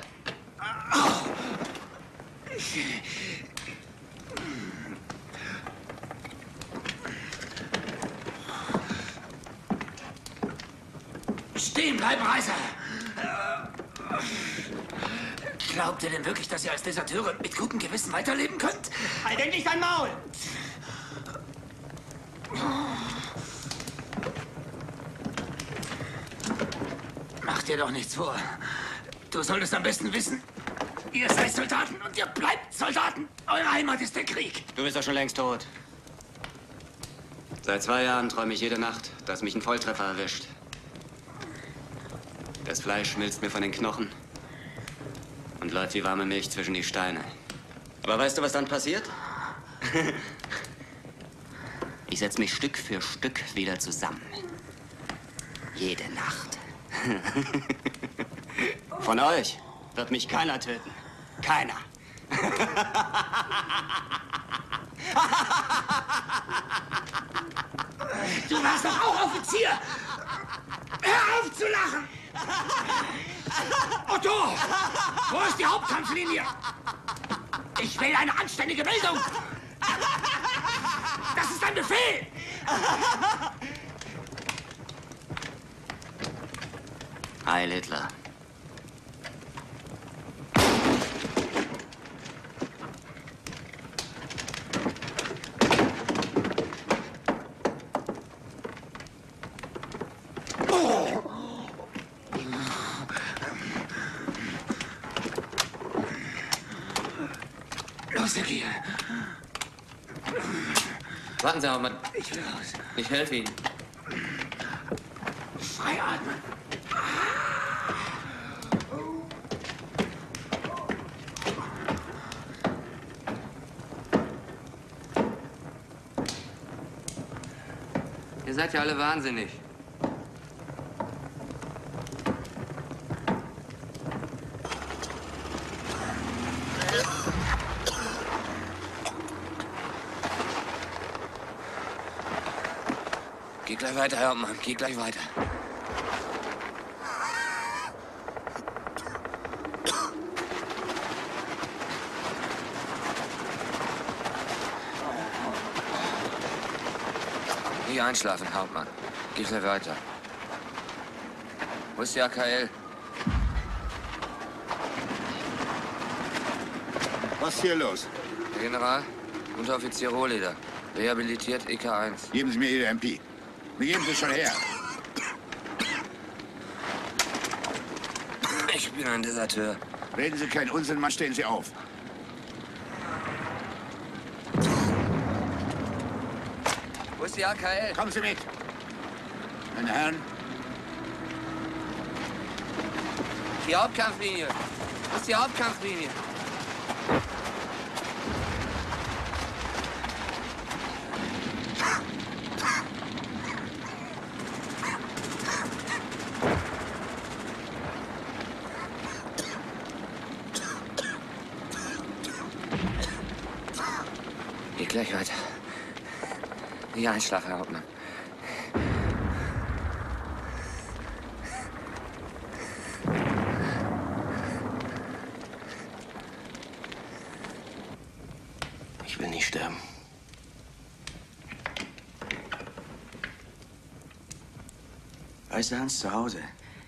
Stehen bleiben, Reiser! Glaubt ihr denn wirklich, dass ihr als Deserteure mit gutem Gewissen weiterleben könnt? Halt endlich dein Maul! Mach dir doch nichts vor. Du solltest am besten wissen, ihr seid Soldaten und ihr bleibt Soldaten. Eure Heimat ist der Krieg. Du bist doch schon längst tot. Seit zwei Jahren träume ich jede Nacht, dass mich ein Volltreffer erwischt. Das Fleisch schmilzt mir von den Knochen und läuft wie warme Milch zwischen die Steine. Aber weißt du, was dann passiert? Ich setze mich Stück für Stück wieder zusammen. Jede Nacht. Von euch wird mich keiner töten. Keiner. Du warst doch auch Offizier! Hör auf zu lachen! Otto! Wo ist die Hauptkampflinie? Ich will eine anständige Bildung! Das ist ein Befehl! Heil Hitler. Los, Herr Gier. Warten Sie, Hauptmann. Ich will raus. Ich helfe Ihnen. Frei atmen. Ihr seid ja alle wahnsinnig. Geh gleich weiter, Herr Hauptmann. Geh gleich weiter. Hier einschlafen, Hauptmann. Geh schnell weiter. Wo ist die A K L? Was ist hier los? Der General, Unteroffizier Rohleder, rehabilitiert E K eins. Geben Sie mir Ihre M P. Wir geben Sie schon her. Ich bin ein Deserteur. Reden Sie keinen Unsinn, Mann, stehen Sie auf. Wo ist die A K L? Kommen Sie mit. Meine Herren. Die Hauptkampflinie. Wo ist die Hauptkampflinie? Geht gleich weiter. Hier einschlafen, Herr Hauptmann. Ich will nicht sterben. Weißt du, Hans, zu Hause,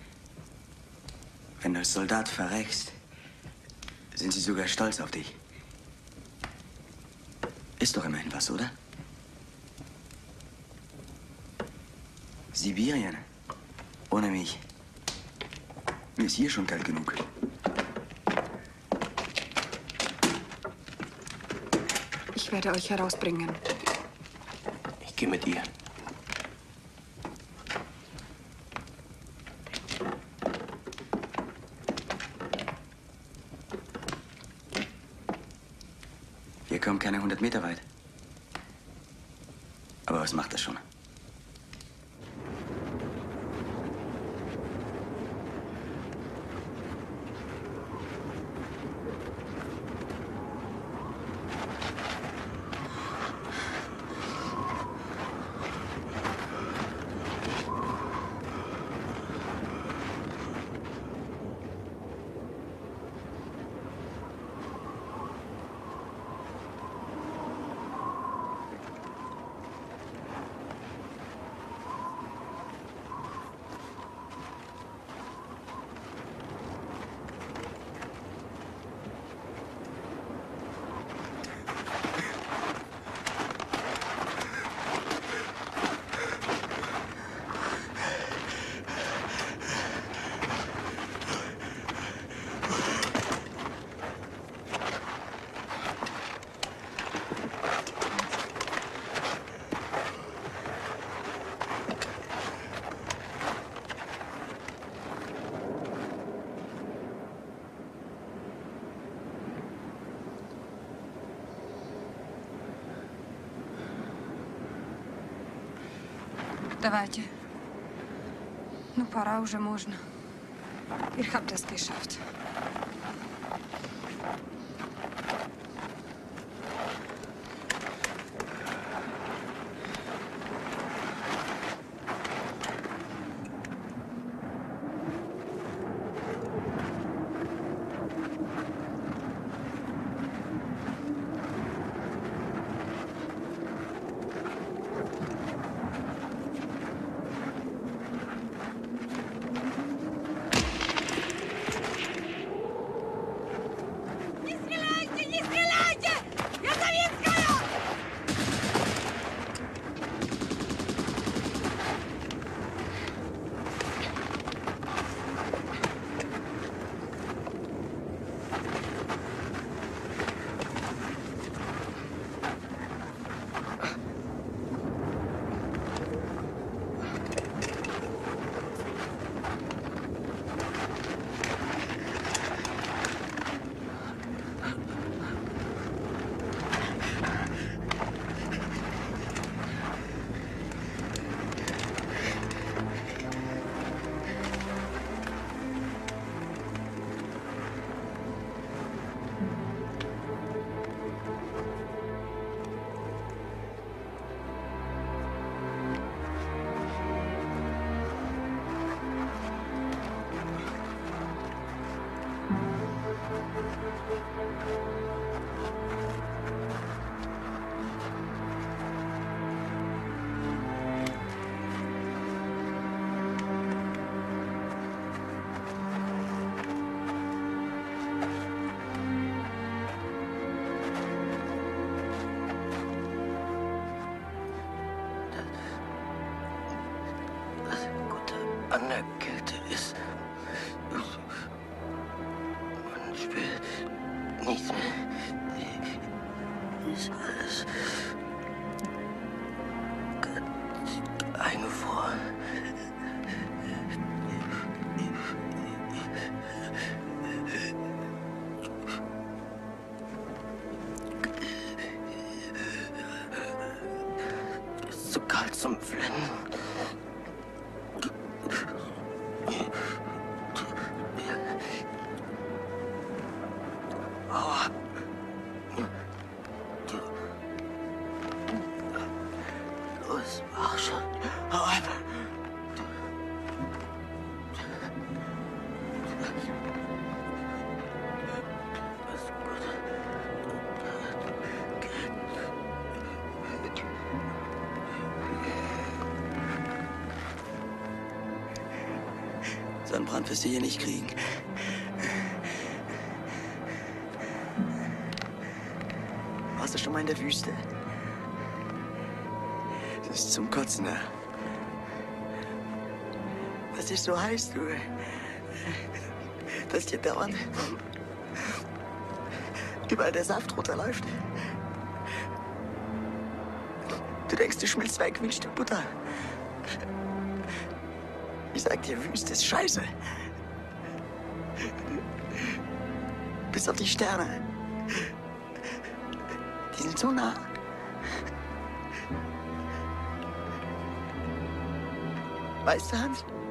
wenn du als Soldat verreckst, sind sie sogar stolz auf dich. Ist doch immerhin was, oder? Sibirien. Ohne mich. Mir ist hier schon kalt genug. Ich werde euch herausbringen. Ich gehe mit ihr. Wir kommen keine hundert Meter weit. Aber was macht das schon? Давайте. Ну, пора уже, можно. Ihr habt es geschafft. Nichts mehr. Ist alles ganz eingefroren. Ist zu kalt zum Flennen. Aua. Los, mach schon. Hau ab. Sonnenbrand wirst du hier nicht kriegen. Warst du schon mal in der Wüste? Das ist zum Kotzen, ne? Das ist so heiß, du. Dass dir dauernd überall der Saft runterläuft. Du denkst, du schmilzt zwei gewünschte Butter. Ich sag dir, Wüste ist scheiße. Bis auf die Sterne. Die sind so nah. Weißt du, Hans?